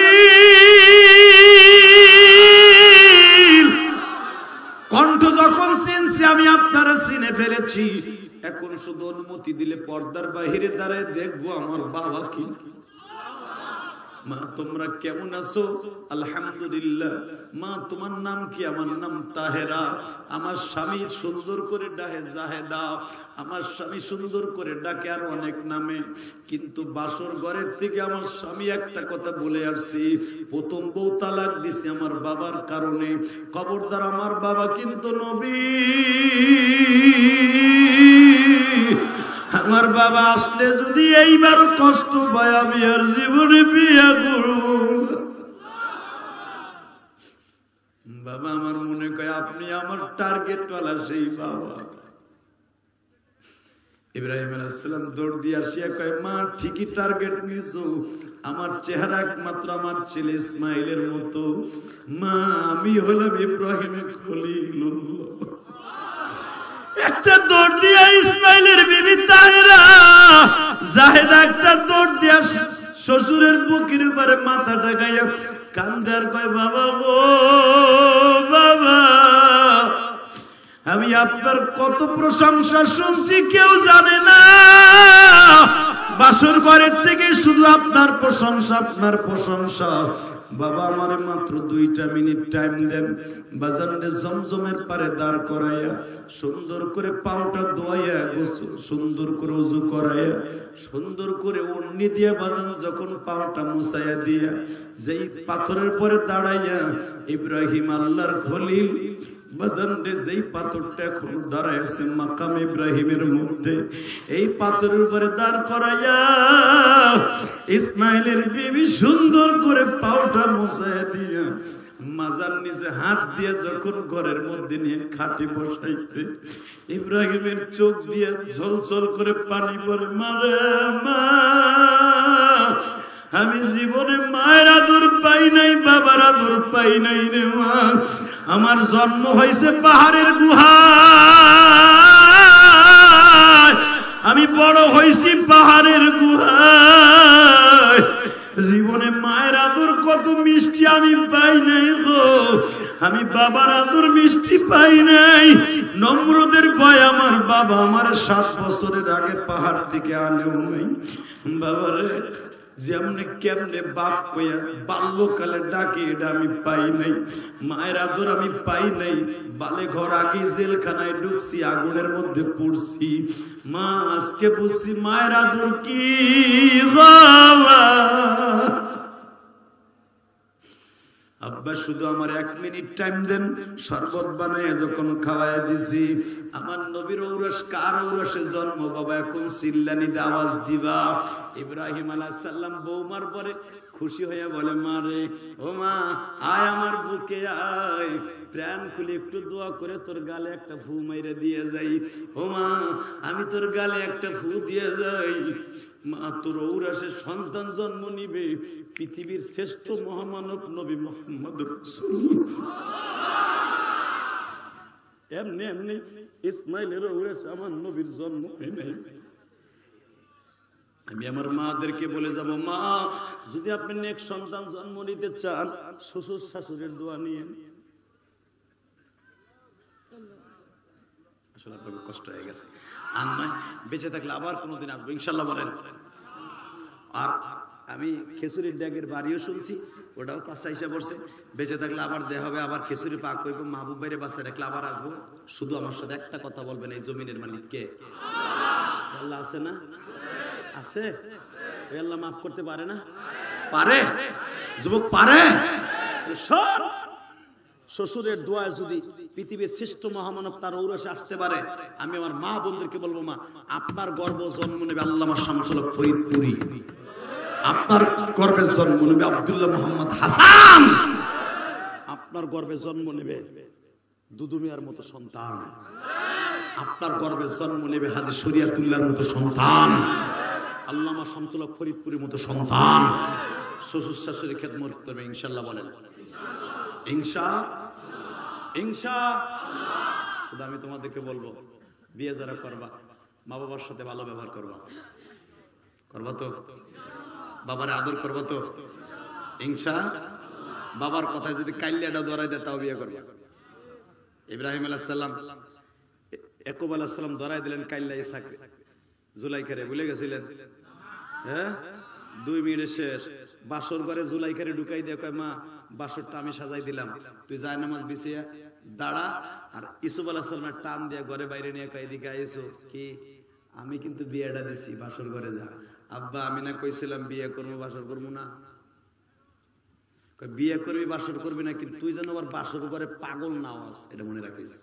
S1: খলিল। কণ্ঠ যখন চিনছি আমি, আপনারা চিনে ফেলেছি। এখন শুধু অনুমতি দিলে পর্দার বাহিরে দাঁড়ায় দেখবো আমার বাবা কি। মা তোমরা কেমন আছো? আলহামদুলিল্লাহ। মা তোমার নাম কি? আমার নাম তাহেরা। আমার স্বামী সুন্দর করে ডাকে জাহেদা। আমার স্বামী সুন্দর করে ডাকে আর অনেক নামে, কিন্তু বাসর ঘরের থেকে আমার স্বামী একটা কথা বলে আসছি, প্রথম বউ তালাক দিছি আমার বাবার কারণে। খবরদার, আমার বাবা কিন্তু নবী। আমার বাবা আসলে যদি এইবার কষ্ট পায় আমি আর জীবনে বিয়ে করব। বাবা আমার মনে কয় আপনি আমার টার্গেট ওয়ালা সেই বাবা। ইব্রাহিম আলাইহিস সালাম দৌড় দিয়ে আসিয়া কয়, মা ঠিকই টার্গেট নিছো, আমার চেহারা একমাত্র আমার ছেলে ইসমাইলের মতো। মা আমি হলাম ইব্রাহিমের খলিলুল্লাহ। একটা দৌড় দিয়া ইসমাইলের বিবি তাহেরা জাহেদা একটা দৌড় দিয়া শ্বশুরের বুকের উপরে মাথা ঠাকাইয়া কান্দে আর কয়, বাবা গো বাবা, আমি আপনার কত প্রশংসা শুনছি কেউ জানে না। বাসর ঘরের থেকে শুধু আপনার প্রশংসা, আপনার প্রশংসা। বাবা আমার মাত্র দুইটা মিনিট টাইম দেন। বাজারে জমজমের পারে দাঁড় করাইয়া সুন্দর করে পাউটা ধোয়াইয়া গোসল সুন্দর করে ওযু করাইয়া সুন্দর করে ওড়নি দিয়ে বাজান যখন পাউটা মুছাইয়া দিয়া যেই পাথরের পরে দাঁড়াইয়া ইব্রাহিম আল্লাহর খলিল বাজারে যেই পাথরটা এখন দাঁড়ায় আছে মাকাম ইব্রাহিমের মধ্যে, এই পাথরের উপরে দাঁড় করাইয়া ইসমাইলের বিবি সুন্দর করে পাউটা মুছাইয়া দিয়া মাজার নিচে হাত দিয়ে যখন ঘরের মধ্যে নিয়ে খাটে বসাইতে, ইব্রাহিমের চোখ দিয়ে ঝলঝল করে পানি পড়ে। মারে মা, আমি জীবনে মায়ের আদর পাই নাই, বাবার আদর পাই নাই রে মা। আমার জন্ম হয়েছে পাহাড়ের গুহায়, আমি বড় হয়েছি পাহাড়ের গুহায়। জীবনে মায়ের আদর কত মিষ্টি আমি পাই নাই গো, আমি বাবার আদর মিষ্টি পাই নাই। নমরুদের ভয় আমার বাবা আমার সাত বছরের আগে পাহাড় থেকে আনেও নাই। বাবারে যেমনে কেমনে বাপ কইয়া বাল্যকালে ডাকে এটা আমি পাই নাই, মায়ের আদর আমি পাই নাই। বালে ঘর আগে জেলখানায় ঢুকছি, আগুনের মধ্যে পড়ছি। মা আজকে বুঝছি মায়ের আদর কি। বাবা আব্বা শুধু আমার এক মিনিট টাইম দেন। শরবত বানায় যখন খাওয়ায় দিছি, আমার নবীর ঔরস কার ঔরসে জন্ম বাবা, এখন চিল্লানিতে আওয়াজ দিবা। ইব্রাহিম আলাইহিস সালাম বৌমার পরে খুশি হইয়া বলে, মা রে ও মা আয় আমার বুকে আয়, প্রাণ খুলে একটু দোয়া করে তোর গালে একটা ফু মাইরে দিয়ে যাই। ও মা আমি তোর গালে একটা ফু দিয়ে যাই। মা তোর ঔরসে সন্তান জন্ম নিবে পৃথিবীর শ্রেষ্ঠ মহামানব নবী মুহাম্মদ রাসূলুল্লাহ। এমনি এমনি ইসমাইলের ঔরসে আমার নবীর জন্ম হয় নাই। আমি আমার মাদেরকে বলে যাব, মা যদি আপনি নেক্সট সন্তান জন্ম নিতে চান শ্বশুর শাশুড়ির দোয়া নিয়ে। আসলে আপনার কষ্ট হয়ে গেছে, আর নয় বেঁচে থাকলে আবার কোনোদিন আসবো ইনশাল্লাহ বলেন। আর আমি খেসুরির ড্যাগের বাড়িও শুনছি, ওটাও কাঁচা হিসাব করছে। বেঁচে থাকলে আবার দেয়া হবে, আবার খেসুরি পাক করব, মাহবুব বাইরে বাচ্চা রাখলে আবার আসবো। শুধু আমার সাথে একটা কথা বলবেন, এই জমিনের মালিক কে? আল্লাহ আছে না? আছে? আল্লাহ মাফ করতে পারে না? পারে? যুবক পারে? সব শ্বশুরের দোয়ায় যদি পৃথিবীর শ্রেষ্ঠ মহামানব তার ঔরসে আসতে পারে, আমি আমার মা বোনদেরকে বলবো, মা আপনার গর্ভ জন্ম নেবে আল্লামা শামসুল হক ফরিদপুরি, আপনার গর্ভে জন্ম নেবে আব্দুল্লাহ মোহাম্মদ হাসান, আপনার গর্ভে জন্ম নেবে দুদু মিয়ার মতো সন্তান, আপনার গর্ভে জন্ম নেবে হাজী শরিয়াতুল্লাহর মতো সন্তান, আল্লামা শামসুল হক ফরিদপুরির মতো সন্তান। শ্বশুর শাশুড়ি খেদমত করবে ইনশাআল্লাহ বলেন। ইনশা ইনশা শুধু আমি তোমাদেরকে বলবো, বিয়ে যারা করবা মা বাবার সাথে ভালো ব্যবহার করবা, করবা তো? বাবার আদর করবা তো? ইনশা বাবার কথায় যদি কাইল্লাটা ধরাই দেয় তাও বিয়ে করবা। ইব্রাহিম আলাইহিস সালাম ইয়াকুব আলাইহিস সালাম ধরাই দিলেন কাইল্লা ইসাক জুলাইখারে, ভুলে গেছিলেন? হ্যাঁ দুই মিনিট শেষ। বাসর ঘরে জুলাইখারে ঢুকাই দিয়ে কয়, মা বাসরটা আমি সাজাই দিলাম, তুই যায় নামাজ বিছিয়া দাঁড়া। আর ইসুফ আলাইহিস সালামের টান দিয়ে ঘরে বাইরে নিয়ে কয়, এদিকে আইসো। কি? আমি কিন্তু বিয়েটা দিছি, বাসর ঘরে যা। আব্বা আমি না কইছিলাম বিয়ে করবো, বাসর করবো না। বিয়ে করবি বাসর করবি না, কিন্তু তুই যেন আবার বাসর ঘরে পাগল না হস, এটা মনে রাখিস।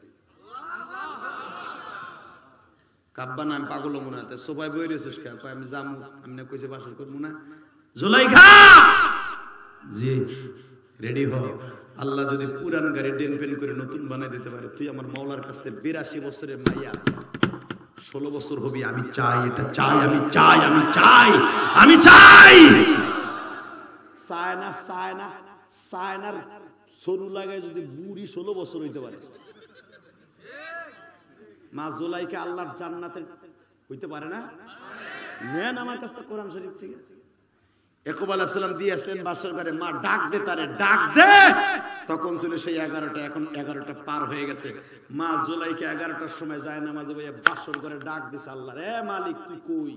S1: কাব্বা না আমি পাগল মনে হয়, সবাই বই রেছিস কে? আমি যাবো, আমি না কইছি বাসর করবো না। জুলাইখা জি রেডি হ, আল্লাহ যদি পুরান গাড়ি ডেন পেন করে নতুন বানাই দিতে পারে, তুই আমার মাওলার কাছ থেকে বিরাশি বছরের মাইয়া ষোলো বছর হবি। আমি চাই, এটা চাই, আমি চাই, আমি চাই, আমি চাই। চায় না, চায় না, চায় না। সরু লাগায় যদি বুড়ি ষোলো বছর হইতে পারে, মা জুলাইখা আল্লাহর জান্নাতে হইতে পারে না? নেন আমার কাছ থেকে কোরআন শরীফ থেকে। ইয়াকুব আলাইহিস সালাম দিয়ে আসলেন বাসর ঘরে, মা ডাক দে তারে, ডাক দে। তখন ছিল সেই এগারোটা, এখন এগারোটা পার হয়ে গেছে। মা জুলাইখা এগারোটার সময় যায় নামাজে বইয়া বাসর ঘরে ডাক দিছে আল্লাহ, রে মালিক তুই কই?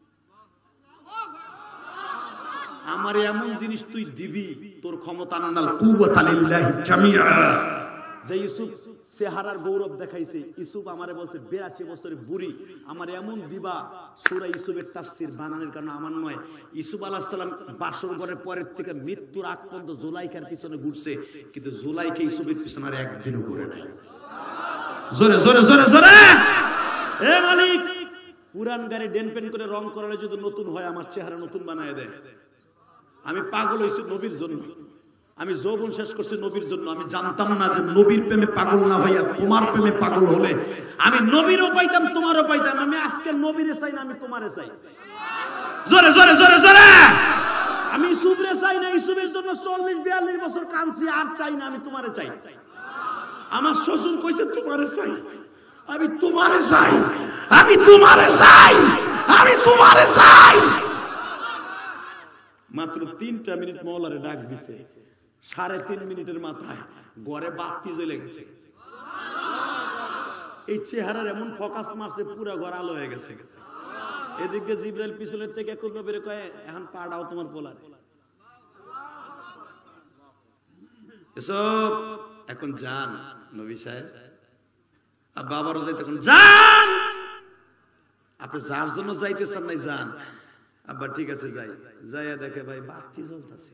S1: আমার এমন জিনিস তুই দিবি, তোর ক্ষমতা আন্নাল কুওয়াতা লিল্লাহি জামিআ। যে ইউসুফ চেহারার গৌরব দেখাইছে, ইউসুফ আমারে বলছে বিরাশি বছরের বুড়ি, আমার এমন দিবা। সূরা ইউসুফের তাফসীর বানানোর কারণে আমার নয়। ইউসুফ আলাইহিস সালাম বাসর ঘরের পরের থেকে মৃত্যুর আগ পর্যন্ত জুলাইখার পিছনে ঘুরছে, কিন্তু জুলাইখা ইউসুফের পিছনে আর একদিনও ঘুরে নাই। জোরে জোরে জোরে জোরে এ মালিক, পুরান গাড়ি ডেন পেন করে রং করালে যদি নতুন হয়, আমার চেহারা নতুন বানায় দেয়। আমি পাগল হইছি নবীর জন্য, আমি যৌবন শেষ করছি নবীর জন্য। আমি জানতাম না যে নবীর প্রেমে পাগল না হইয়া তোমার প্রেমে পাগল হলে আমি নবীরও পাইতাম, তোমারও পাইতাম। আমি আজকে নবীরে চাই না, আমি তোমারে চাই। জোরে জোরে জোরে জোরে আমি ইউসুফরে চাই না, ইউসুফের জন্য চল্লিশ বিয়াল্লিশ বছর কাঁদছি, আর চাই না, আমি তোমারে চাই। আমার শ্বশুর কইছে তোমারে চাই, আমি তোমারে চাই, আমি তোমারে চাই, আমি তোমারে চাই। মাত্র তিনটা মিনিট মওলারে ডাক দিছে, সাড়ে তিন মিনিটের মাথায় ঘরে বাতি জ্বলে গেছে। এই চেহারার এমন ফোকাস মারছে, পুরো ঘর আলো হয়ে গেছে। এদিকে জিবরাইল পিছনের থেকে করবে বের কয়ে, এখন পাড়াও তোমার পোলারে। এসব এখন যান নবী সাহেব, আব্বা আবারও যাইতে, এখন যান। আপনি যার জন্য যাইতেছেন নাই যান। আব্বা ঠিক আছে যাই। যাইয়া দেখে ভাই বাতি জ্বলতেছে।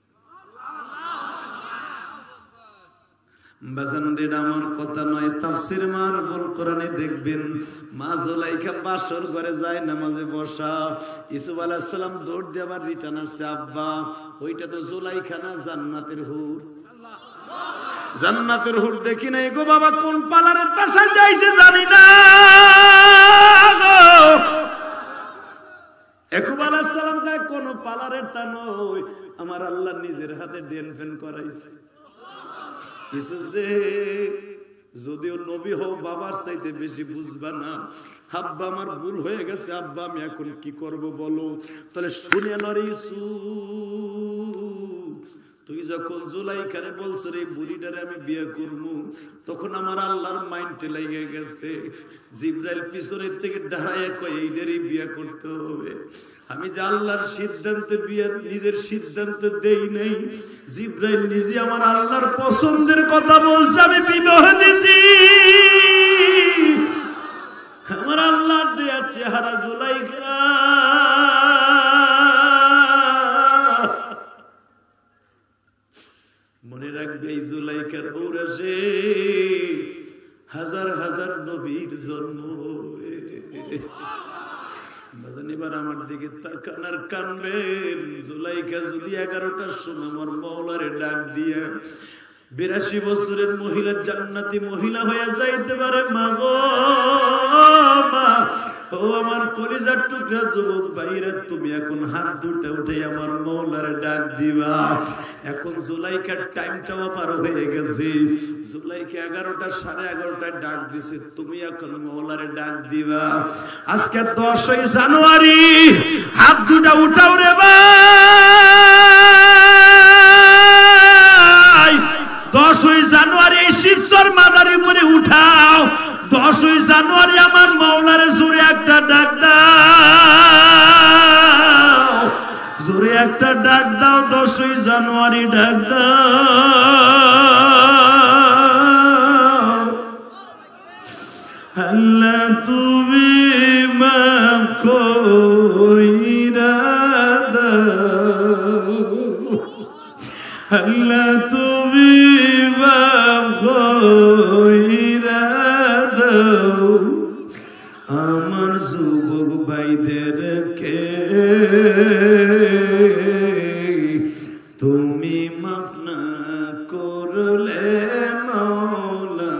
S1: আমার কথা নয়, তাফসীর মারফুল কোরআনে দেখবেন, মা জুলাইখা বাসর ঘরে যায় নামাজে বসা। ইউসুফ আলাইহিস সালাম দৌড় দিয়ে আবার রিটার্ন আসছে। আব্বা ওইটা তো জুলাইখা না, জান্নাতের হুর। জান্নাতের হুর দেখি নাই গো বাবা, কোন পালারের তাসা যাইছে জানি না। ইয়াকুব আলাইহিস সালাম কয়, কোন পালারের তা নয়, আমার আল্লাহ নিজের হাতে ডেন ফেন করাইছে। ইউসুফ যে যদিও নবী হও, বাবার চাইতে বেশি বুঝবা না। আব্বা আমার ভুল হয়ে গেছে, আব্বা আমি এখন কি করব বলো। তাহলে শুনে নরে ইউসুফ, তুই যখন জুলাইখারে বলছ রে বুড়িটারে আমি বিয়ে করবো, তখন আমার আল্লাহর মাইন্ডে লেগে গেছে। জিবরাইল পিছনের থেকে দাঁড়ায় কয়, এইটারই বিয়ে করতে হবে। আমি যে আল্লাহর সিদ্ধান্তে বিয়ে নিজের সিদ্ধান্ত দেই নাই, জিবরাইল নিজে আমার আল্লাহর পছন্দের কথা বলছে, আমি বিবাহ দিছি। আমার আল্লাহ দেয়া চেহারা জুলাইখা, মনে রাখবে এই জুলাইখার ঔরসে হাজার হাজার নবীর জন্ম। এবার আমার দিকে তাকান আর কানবেন। জুলাইখা যদি এগারোটার সময় আমার মাওলারে ডাক দিয়ে বিরাশি বছরের মহিলা জান্নাতি মহিলা হয়ে যাইতে পারে, মা গো মা, ও আমার কলিজার টুকরা যুবক ভাইরা, তুমি এখন হাত দুটা উঠে আমার মাওলারে ডাক দিবা। এখন জুলাইখার টাইমটাও পার হয়ে গেছে। জুলাইখা এগারোটা সাড়ে এগারোটায় ডাক দিছে, তুমি এখন মাওলারে ডাক দিবা। আজকে দশই জানুয়ারি, হাত দুটা উঠাও রে ভাই। দশই জানুয়ারি শিবচর মাদারীপুরে উঠাও। দশই জানুয়ারি আমার মাওলারে জোরে একটা ডাক দাও। জোরে একটা ডাক দাও, দশই জানুয়ারি ডাক দাও। আল্লাহ তুমি মাফ কইরা দাও, আল্লাহ তুমি মাফ কইরা দাও আমার যুবক ভাইদেরকে, তুমি মাফ না করলে মাওলা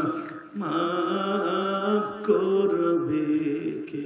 S1: মাফ করবে কে?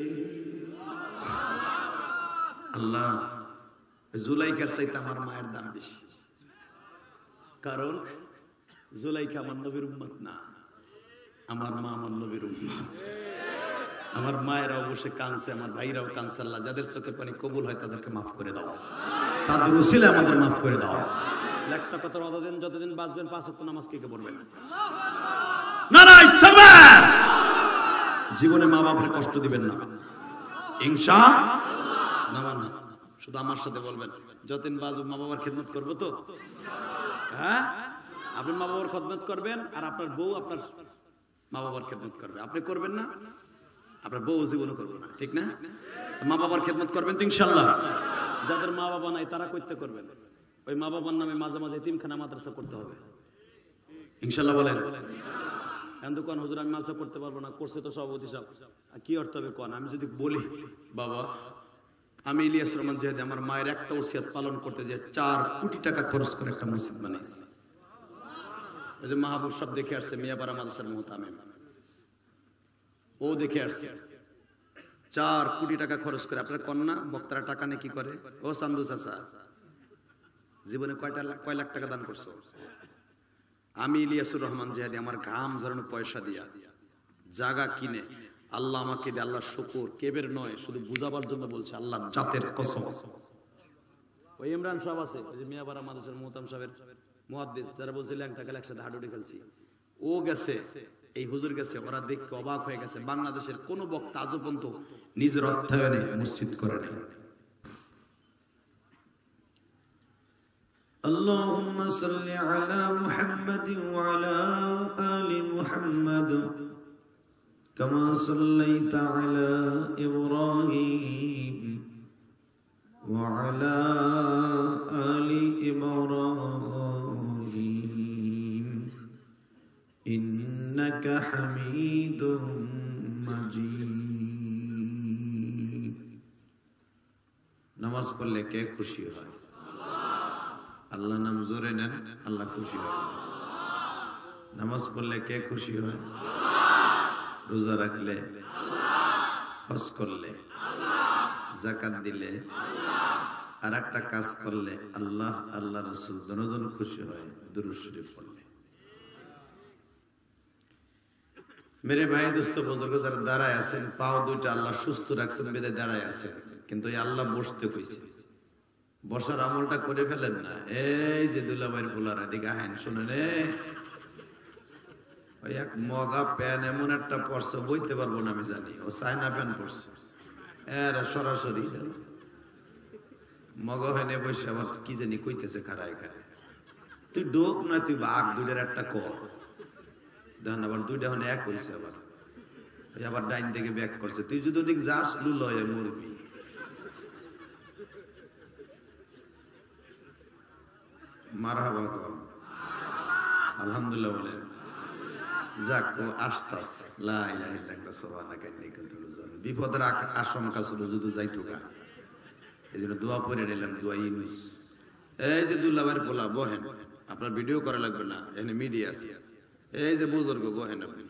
S1: আল্লাহ জুলাইখার চাইতে আমার মায়ের দাম বেশি, কারণ জুলাইখা আমার নবীর উম্মত না, আমার মা আমার নবীর উম্মত। আমার মায়েরা অবশ্যই কাঁদছে, আমার ভাইরাও কাঁদছে। আল্লাহ যাদের চোখের পানি কবুল হয় তাদেরকে মাফ করে দাও, তাদের উসিলায় আমাদের মাফ করে দাও। একটা কথা, যতদিন যতদিন বাঁচবেন পাঁচ ওয়াক্ত নামাজ কে কে পড়বেন? নারায়ে তাকবীর। জীবনে মা বাবার কষ্ট দিবেন না ইনশাআল্লাহ। না না, শুধু আমার সাথে বলবেন, যতদিন বাঁচব মা বাবার খেদমত করবো তো? হ্যাঁ, আপনি মা বাবার খেদমত করবেন, আর আপনার বউ আপনার মা বাবার খেদমত করবে। আপনি করবেন না, আপনার বউ জীবনে করবো না, ঠিক না? মা বাবার খেদমত করবেন তো ইনশাআল্লাহ। যাদের মা বাবা নাই তারা করতে করবেন, ওই মা বাবার নামে মাঝে মাঝে এতিমখানা মাদ্রাসা করতে হবে ইনশাআল্লাহ। বলেন এখন তো কোন হুজুর আমি মাদ্রাসা করতে পারবো না, করছে তো সভাপতি সাহেব, কি অর্থ হবে কোন? আমি যদি বলি বাবা আমি ইলিয়াস রহমান জিহাদি আমার মায়ের একটা ওসিয়ত পালন করতে যে চার কোটি টাকা খরচ করে একটা মসজিদ বানাইছি, ওই যে মাহবুব সাহেব দেখে আসছে মিয়াপাড়া মাদ্রাসার মুহতামিম, ও দেখে আসছে চার কোটি টাকা খরচ করে। আপনার কন্যা বক্তারা টাকা নিয়ে কি করে? ও চান্দু চাচা জীবনে কয়টা কয় লাখ টাকা দান করছো? আমি ইলিয়াসুর রহমান জিহাদি আমার ঘাম ঝরানো পয়সা দিয়া জায়গা কিনে আল্লাহ আমাকে দিয়ে, আল্লাহ শুকর, কেবের নয়, শুধু বুঝাবার জন্য বলছে, আল্লাহ জাতের কসম। ওই ইমরান সাহেব আছে, ওই যে মিয়াপাড়া মাদ্রাসার মুহতাম সাহেবের মুহাদ্দিস, যারা বলছে ল্যাংটা খেলে একসাথে হাডুডি খেলছি, ও গেছে, এই হুজুর গেছে, ওরা দেখে অবাক হয়ে গেছে। বাংলাদেশের কোন বক্তা আজও পর্যন্ত নিজের অর্থায়নে মসজিদ করে নাই। আল্লাহুম্মা সাল্লি আলা মুহাম্মাদিন ওয়া আলা আলি মুহাম্মাদ কামা সাল্লাইতা আলা ইব্রাহিম ওয়া আলা আলি ইব্রাহিম ইন্নাকা হামিদুম মাজিদ। নামাজ পড়লে কে খুশি হয়? আল্লাহ নাম জোরে নেন, আল্লাহ খুশি হয়। নামাজ পড়লে কে খুশি হয়? রোজা রাখলে, হজ করলে, যাকাত দিলে, আর একটা কাজ করলে আল্লাহ আল্লাহ রাসূল দুজন খুশি হয় দুরূদ শরীফ পড়লে। মেরে ভাই দোস্ত বুজুর্গ যারা দাঁড়ায় আছেন, পাও দুইটা আল্লাহ সুস্থ রাখছেন বেঁধে দাঁড়ায় আছেন, কিন্তু এই আল্লাহ বসতে কইছে, বসার আমলটা করে ফেলেন না। এই যে দুলাভাইয়ের পোলার এদিকে আহেন, শুনেন, ওই এক মগা প্যান এমন একটা পরছে, বইতে পারবো না আমি জানি, ও চায়না প্যান পরছে, এর সরাসরি মগা হয়নি বসে আবার কি জানি কইতেছে খারায় খারায়, তুই ডোক নয় তুই বাঘ, দুইটার একটা কর। দেখেন আবার দুইটা হনে এক হয়েছে, আবার আবার ডাইন থেকে ব্যাক করছে, তুই যদি ওদিক যাস লুল হয়ে মরবি। মারহাবা, আলহামদুলিল্লাহ বলেন। যাক, ও আসতাস লা ইলাহা ইল্লাল্লাহ সুবহানাকা ইন্নী কুনতু মিনাজ জালিমিন। বিপদের আশঙ্কা ছিল যদি যাইতো গা, এই জন্য দোয়া পড়ে নিলাম, দোয়া ইউনুস। এই যে দুল্লাভাইয়ের পোলা বহেন, আপনার ভিডিও করা লাগবে না, এখানে মিডিয়া আছে। এই যে বুজুর্গ বহেন, আপনি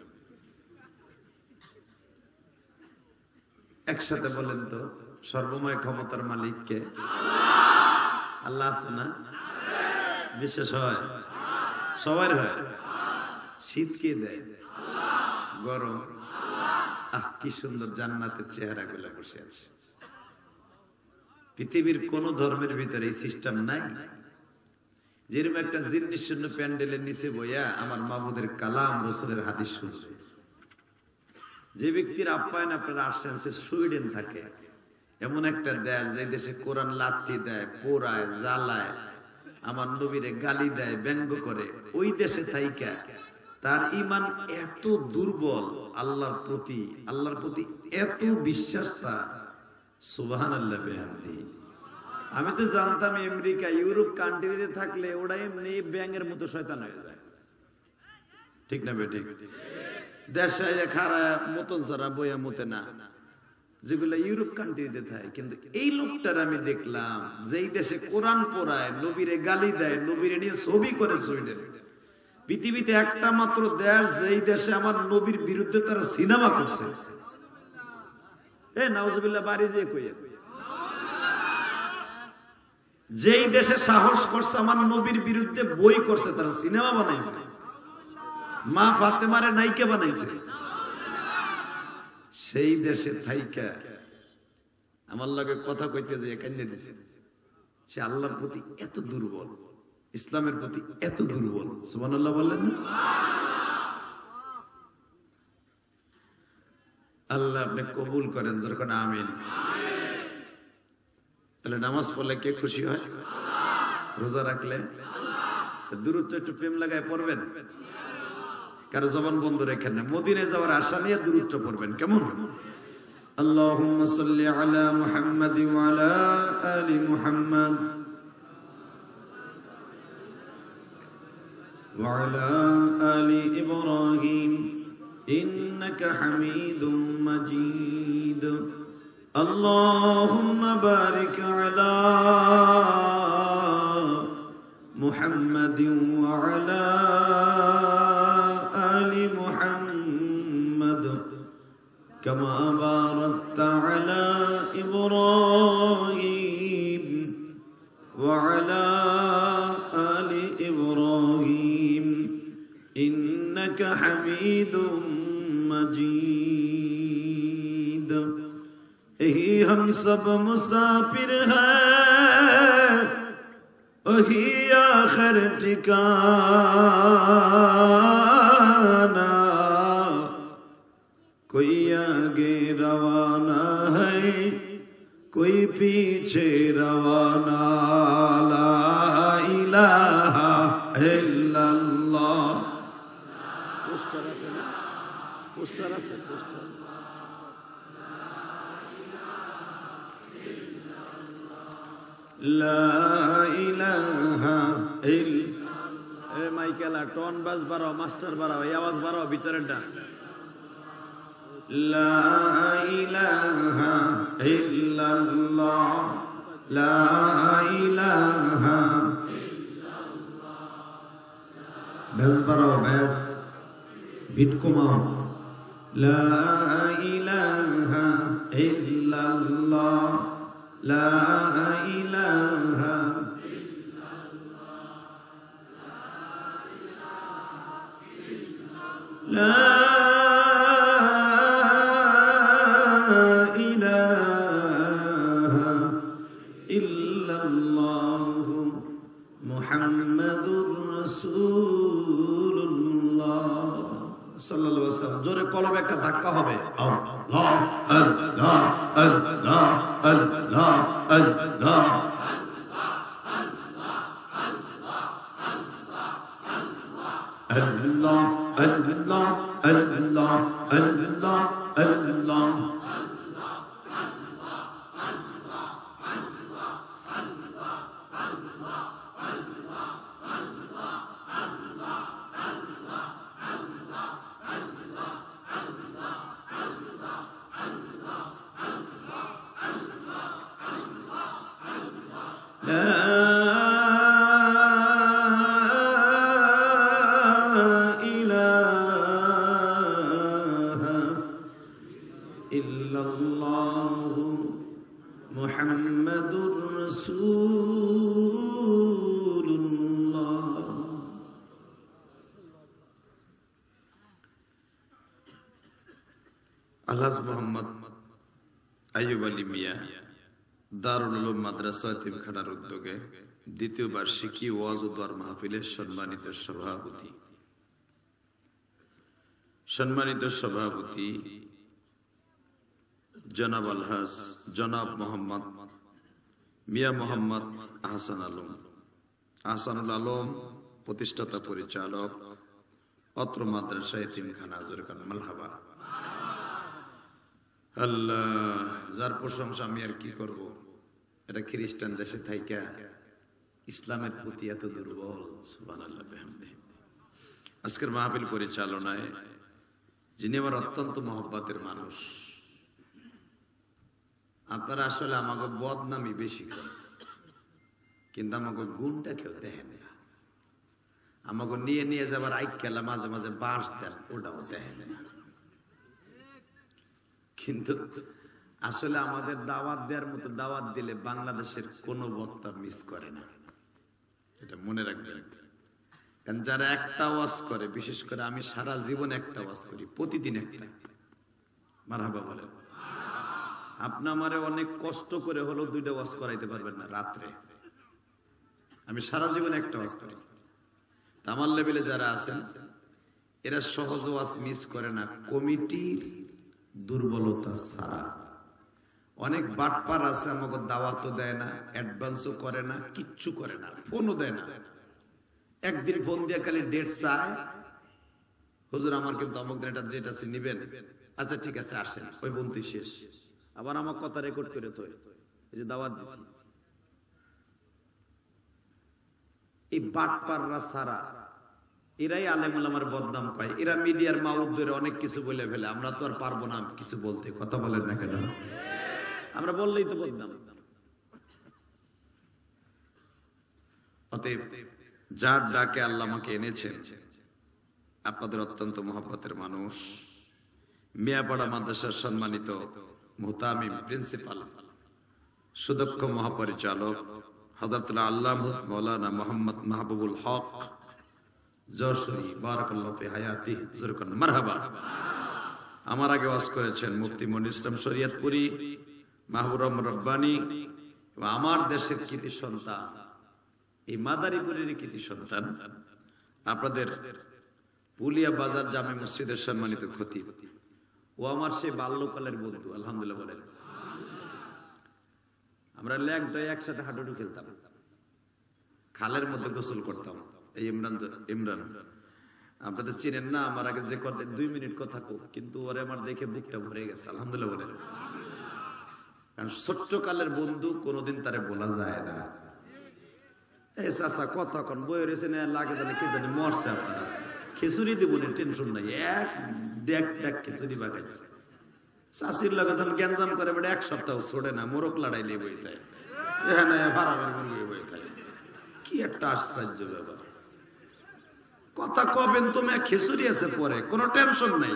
S1: একসাথে বলেন তো, সর্বময় ক্ষমতার মালিক কে? আল্লাহ আছে না? বিশেষ হয়, সবার হয়। শীত কে দেয়? গরম। আহ কি সুন্দর জান্নাতের চেহারা গুলা বসে আছে। পৃথিবীর কোন ধর্মের ভিতরে এই সিস্টেম নাই। যেরকম একটা জিনিস শূন্য প্যান্ডেলের নিচে বইয়া আমার মাহমুদের কালাম রাসূলের হাদিস শুনছে। যে ব্যক্তির আপ্যায়ন আপনারা আসছেন, সে সুইডেন থাকে, এমন একটা দেশ যে দেশে কোরআন লাথি দেয়, পোড়ায়, জ্বালায়, আমার নবীরে গালি দেয়, ব্যঙ্গ করে, ওই দেশে থাইকা তার ঈমান এত দুর্বল, আল্লাহর প্রতি আল্লাহর প্রতি এত বিশ্বাসটা, সুবহানাল্লাহ বিহামদি। আমি তো জানতাম আমেরিকা ইউরোপ কান্ট্রিতে থাকলে ওরা এমনি ব্যাঙের মতো শয়তান হয়ে যায়, ঠিক না বেঠিক? দেশে খারা মতন যারা বইয়া মতে না, যেগুলা ইউরোপ কান্ট্রিতে থাকে। কিন্তু এই লোকটার আমি দেখলাম যেই দেশে কোরআন পড়ায়, নবীরে গালি দেয়, নবীরে নিয়ে ছবি করে সুইডেন। পৃথিবীতে একটা মাত্র দেশ যেই দেশে আমার নবীর বিরুদ্ধে তারা সিনেমা করছে। এ নাউজুবিল্লাহ বাড়ি যে কইয়া, যেই দেশে সাহস করছে আমার নবীর বিরুদ্ধে বই করছে, তারা সিনেমা বানাইছে, মা ফাতেমারে নায়িকা বানাইছে। সেই দেশে থাইকা আমার লগে কথা কইতে যে কান্না দিছে। সে আল্লাহর প্রতি এত দুর্বল, ইসলামের প্রতি এত দুর্বল। সুবহানাল্লাহ বললেন না? আল্লাহ আপনি কবুল করেন, যখন আমিন। তাহলে নামাজ পড়লে কে খুশি হয়? রোজা রাখলে দূরত্ব একটু প্রেম লাগায় পড়বেন, কারো জবান বন্ধ রেখেন না। মদিনায় যাওয়ার আশা নিয়ে দূরত্ব পড়বেন, কেমন? আল্লাহুম্মা সাল্লি আলা মুহাম্মাদ ওয়া আলা আলি মুহাম্মাদ ওয়া আলা আলি ইব্রাহিম ইন্নাকা হামিদুম মাজিদ। আল্লাহুম্মা বারিক আলা মুহাম্মাদ ওয়া আলা আলি মুহাম্মাদ কামা বারাকতা আলা ইব্রাহিম ওয়া আলা আলি ইব্রাহিম ইন্নাকা হামিদুম মাজিদ। यही हम सब मुसाफिर हैं, वही आखिर ठिकाना, कोई आगे रवाना है, कोई पीछे रवाना। ला इलाहा इल्लल्लाह। पोस्टर আছে না? পোস্টার আছে, পোস্টার। লা ইলাহা ইল্লা। এ মাইকেলা টন বাস বাড়াও, মাস্টার বাড়াও, এই আওয়াজ বাড়াও ভিতরেরটা। লা ইলাহা ইল্লাল্লাহ, লা ইলাহা ইল্লাল্লাহ। বাস বাড়াও, বাস বিট কমাও। লা ইলাহা ইল্লাল্লাহ, লা ইলাহা ইল্লাল্লাহ, লা ইলাহা ইল্লাল্লাহ মুহাম্মাদুর রাসূলুল্লাহ সাল্লাল্লাহু আলাইহি ওয়াসাল্লাম। জোরে কলবে একটা ধাক্কা হবে। আল্লাহ আল্লাহ আল্লাহ আল্লাহ আল্লাহ আল্লাহ আল্লাহ আল্লাহ আল্লাহ আল্লাহ। মুহাম্মাদুর রাসূলুল্লাহ। আলহাজ মোহাম্মদ আইয়ুব আলী মিয়া দারুল উলুম মাদ্রাসা এতিমখানার উদ্যোগে দ্বিতীয় বার্ষিকী ওয়াজ ও দোয়ার মাহফিলের সম্মানিত সভাপতি সম্মানিত সভাপতি জনাব আলহাজ জনাব মোহাম্মদ মিয়া মোহাম্মদ আহসান আলম আহসানুল আলম প্রতিষ্ঠাতা পরিচালক অত্র মাদ্রাসা এতিমখানা জোরকান মালহাবা। আল্লাহ, যার প্রশংসা আমি আর কি করব। এটা খ্রিস্টান দেশে থাইকা ইসলামের প্রতি এত দুর্বল। সুবহানাল্লাহ বিহামদিহি। আজকের মাহফিল পরিচালনায় যিনি আমার অত্যন্ত মহব্বতের মানুষ, আপনারা আসলে আমাকে বদনামি বেশি করেন, কিন্তু আমাকে গুণটা কেউ দেখেন না। আমাকে নিয়ে নিয়ে যাবার আইক খেলা মাঝে মাঝে বাঁশ দেন, ওটাও দেখেন না। কিন্তু আসলে আমাদের দাওয়াত দেওয়ার মতো দাওয়াত দিলে বাংলাদেশের কোনো বক্তা মিস করে না, এটা মনে রাখবেন। কারণ যারা একটা ওয়াজ করে, বিশেষ করে আমি সারা জীবন একটা ওয়াজ করি, প্রতিদিন একটা। মারহাবা বলেন। আপনি আমারে অনেক কষ্ট করে হলেও দুইটা ওয়াজ করাইতে পারবেন না রাত্রে। আমি সারা জীবন একটা ওয়াজ করি। আমার লেভেলে যারা আছেন এরা সহজ ওয়াজ মিস করে না, কমিটির দুর্বলতা ছাড়া। অনেক বাটপার আছে, আমাকে দাওয়াতও দেয় না, অ্যাডভান্সও করে না, কিচ্ছু করে না, ফোনও দেয় না। একদিন ফোন দিয়ে খালি ডেট চায়, হুজুর আমার কিন্তু অমুক দিন একটা ডেট আছে, নিবেন? আচ্ছা ঠিক আছে আসেন, ওই বন্ধুই শেষ। আবার আমার কথা রেকর্ড করে তো এই যে দাওয়াত দিছি। এই বাটপাররা ছাড়া এরাই আলেমুল আমার বদনাম কয়। এরা মিডিয়ার মাউথ ধরে অনেক কিছু বলে ফেলে, আমরা তো আর পারবো না কিছু বলতে। কথা বলেন না কেন? আমরা বললেই তো বদনাম। অতএব যার ডাকে আল্লাহ আমাকে এনেছেন, আপনাদের অত্যন্ত মহব্বতের মানুষ, মিয়াপাড়া মাদ্রাসার সম্মানিত মুহতামিম প্রিন্সিপাল, সুদক্ষ মহাপরিচালক হযরতুল্লাহ আল্লামা মাওলানা মুহাম্মদ মাহবুবুল হক যশোরী, বারাকাল্লাহু ফি হায়াতি, জোরকান মারহাবা। আমার আগে ওয়াজ করেছেন মুফতি মনির ইসলাম শরীয়তপুরী, মাহবুব রহমান রব্বানী, আমার দেশের কৃতি সন্তান, এই মাদারীপুরের কৃতি সন্তান, আপনাদের পুলিয়া বাজার জামে মসজিদের সম্মানিত খতিব। ও আমার সে বাল্যকালের বন্ধু, আলহামদুলিল্লাহ বলেন। আমরা ল্যাংটায় একসাথে হাঁটুডু খেলতাম, খালের মধ্যে গোসল করতাম। এই ইমরান ইমরান আপনাদের চিনেন না, আমার আগে যে কথা দুই মিনিট কথা কো, কিন্তু ওরে আমার দেখে বুকটা ভরে গেছে, আলহামদুলিল্লাহ বলেন। কারণ ছোট্ট কালের বন্ধু কোনোদিন তারে বলা যায় না। এই চাচা কথা কন বইয়ের এসে লাগে জানে কে জানে মরছে, আপনার খিচুড়ি দিব না, টেনশন নাই, এক দেখ দেখ খিচুড়ি বাগাইছে। চাষির লাগে যখন গ্যাঞ্জাম করে বেড়ে এক সপ্তাহ ছোড়ে না, মোরক লড়াইলে বই থাকে, এখানে ভাড়াবের মুরগি বই থাকে। কি একটা আশ্চর্য ব্যাপার। কথা কবেন তুমি, খিচুড়ি আছে পরে, কোনো টেনশন নাই।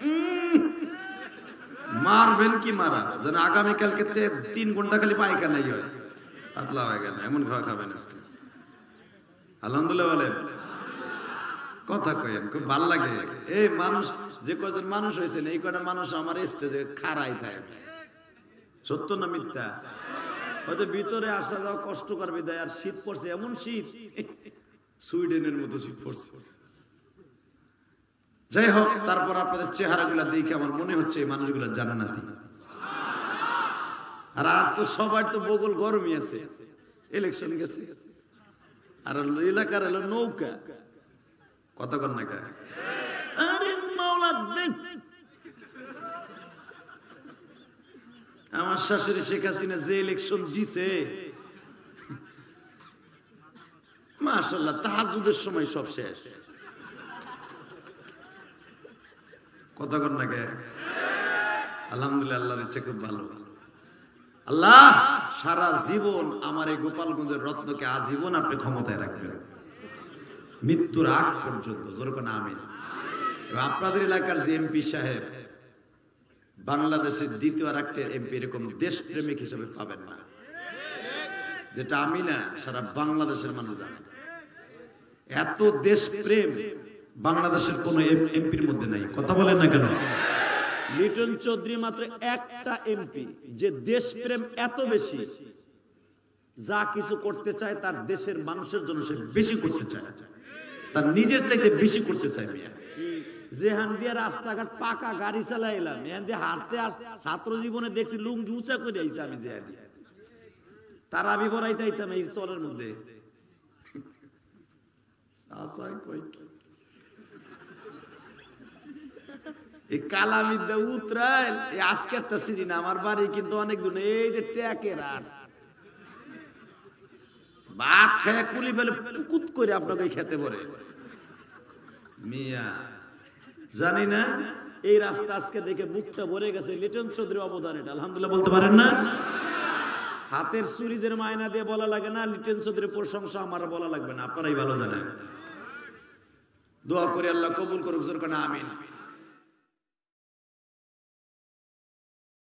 S1: মারবেন কি মারা যেন আগামীকালকে তিন ঘন্টা খালি পায়খানাই হয়, পাতলা হয়ে গেল, এমন খাওয়া খাবেন আজকে। আলহামদুলিল্লাহ বলেন। কথা কয়েন খুব ভাল লাগে। এই মানুষ যে কজন মানুষ হয়েছে, এই কটা মানুষ আমার স্টেজে খাড়াই থাকে। সত্য না মিথ্যা? হয়তো ভিতরে আসা যাওয়া কষ্ট করবে দেয়। আর শীত পড়ছে, এমন শীত, সুইডেনের মতো শীত পড়ছে। যাই হোক, তারপর আপনাদের চেহারাগুলা দেখে আমার মনে হচ্ছে এই মানুষগুলা জান্নাতি। আর আর তো সবার তো বগল গরমই আছে, ইলেকশন গেছে। আর এলাকার হলো নৌকা। কথা কন না কে? আরে মাওলা দেখ, আমার শাশুড়ি শেখ হাসিনা যে ইলেকশন দিছে, মাশাআল্লাহ, তাহাজ্জুদের সময় সব শেষ। কথা কন না কে? আলহামদুলিল্লাহ, আল্লাহর ইচ্ছা খুব ভালো। আল্লাহ সারা জীবন আমার এই গোপালগঞ্জের রত্নকে আজীবন আপনি ক্ষমতায় রাখবেন, মৃত্যুর আগ পর্যন্ত। যেরকম আমিন। আপনাদের এলাকার যে এমপি সাহেব, বাংলাদেশের দ্বিতীয় আর একটা এমপি এরকম দেশপ্রেমিক হিসেবে পাবেন না, যেটা আমি না, সারা বাংলাদেশের মানুষ জানে। এত দেশপ্রেম বাংলাদেশের কোন এমপির মধ্যে নাই। কথা বলেন না কেন? লিটন চৌধুরী মাত্র একটা এমপি যে দেশপ্রেম এত বেশি, যা কিছু করতে চায় তার দেশের মানুষের জন্য সে বেশি করতে চায়, তার নিজের চাইতে বেশি করতে চায়। যেহান দিয়ে রাস্তাঘাট পাকা গাড়ি চালাইলাম এখান দিয়ে হাঁটতে আস ছাত্র জীবনে দেখছি লুঙ্গি উঁচা করে আইছে আমি যেহান দিয়ে তার আমি বড়াইতে আইতাম এই চরের মধ্যে এই কালামিদ্দা উতরাইল আজকে একটা সিঁড়ি না আমার বাড়ি কিন্তু অনেক দূর এই যে ট্যাকের আট ভাত খেয়ে কুলি ফেলে পুকুত করে আপনাকে খেতে পারে মিয়া জানি না এই রাস্তা আজকে দেখে বুকটা ভরে গেছে লিটন চৌধুরীর অবদান এটা আলহামদুলিল্লাহ বলতে পারেন না হাতের চুরিদের মায়না দিয়ে বলা লাগে না লিটন চৌধুরীর প্রশংসা আমার বলা লাগবে না আপনারাই ভালো জানেন দোয়া করে আল্লাহ কবুল করুক জোর করে আমিন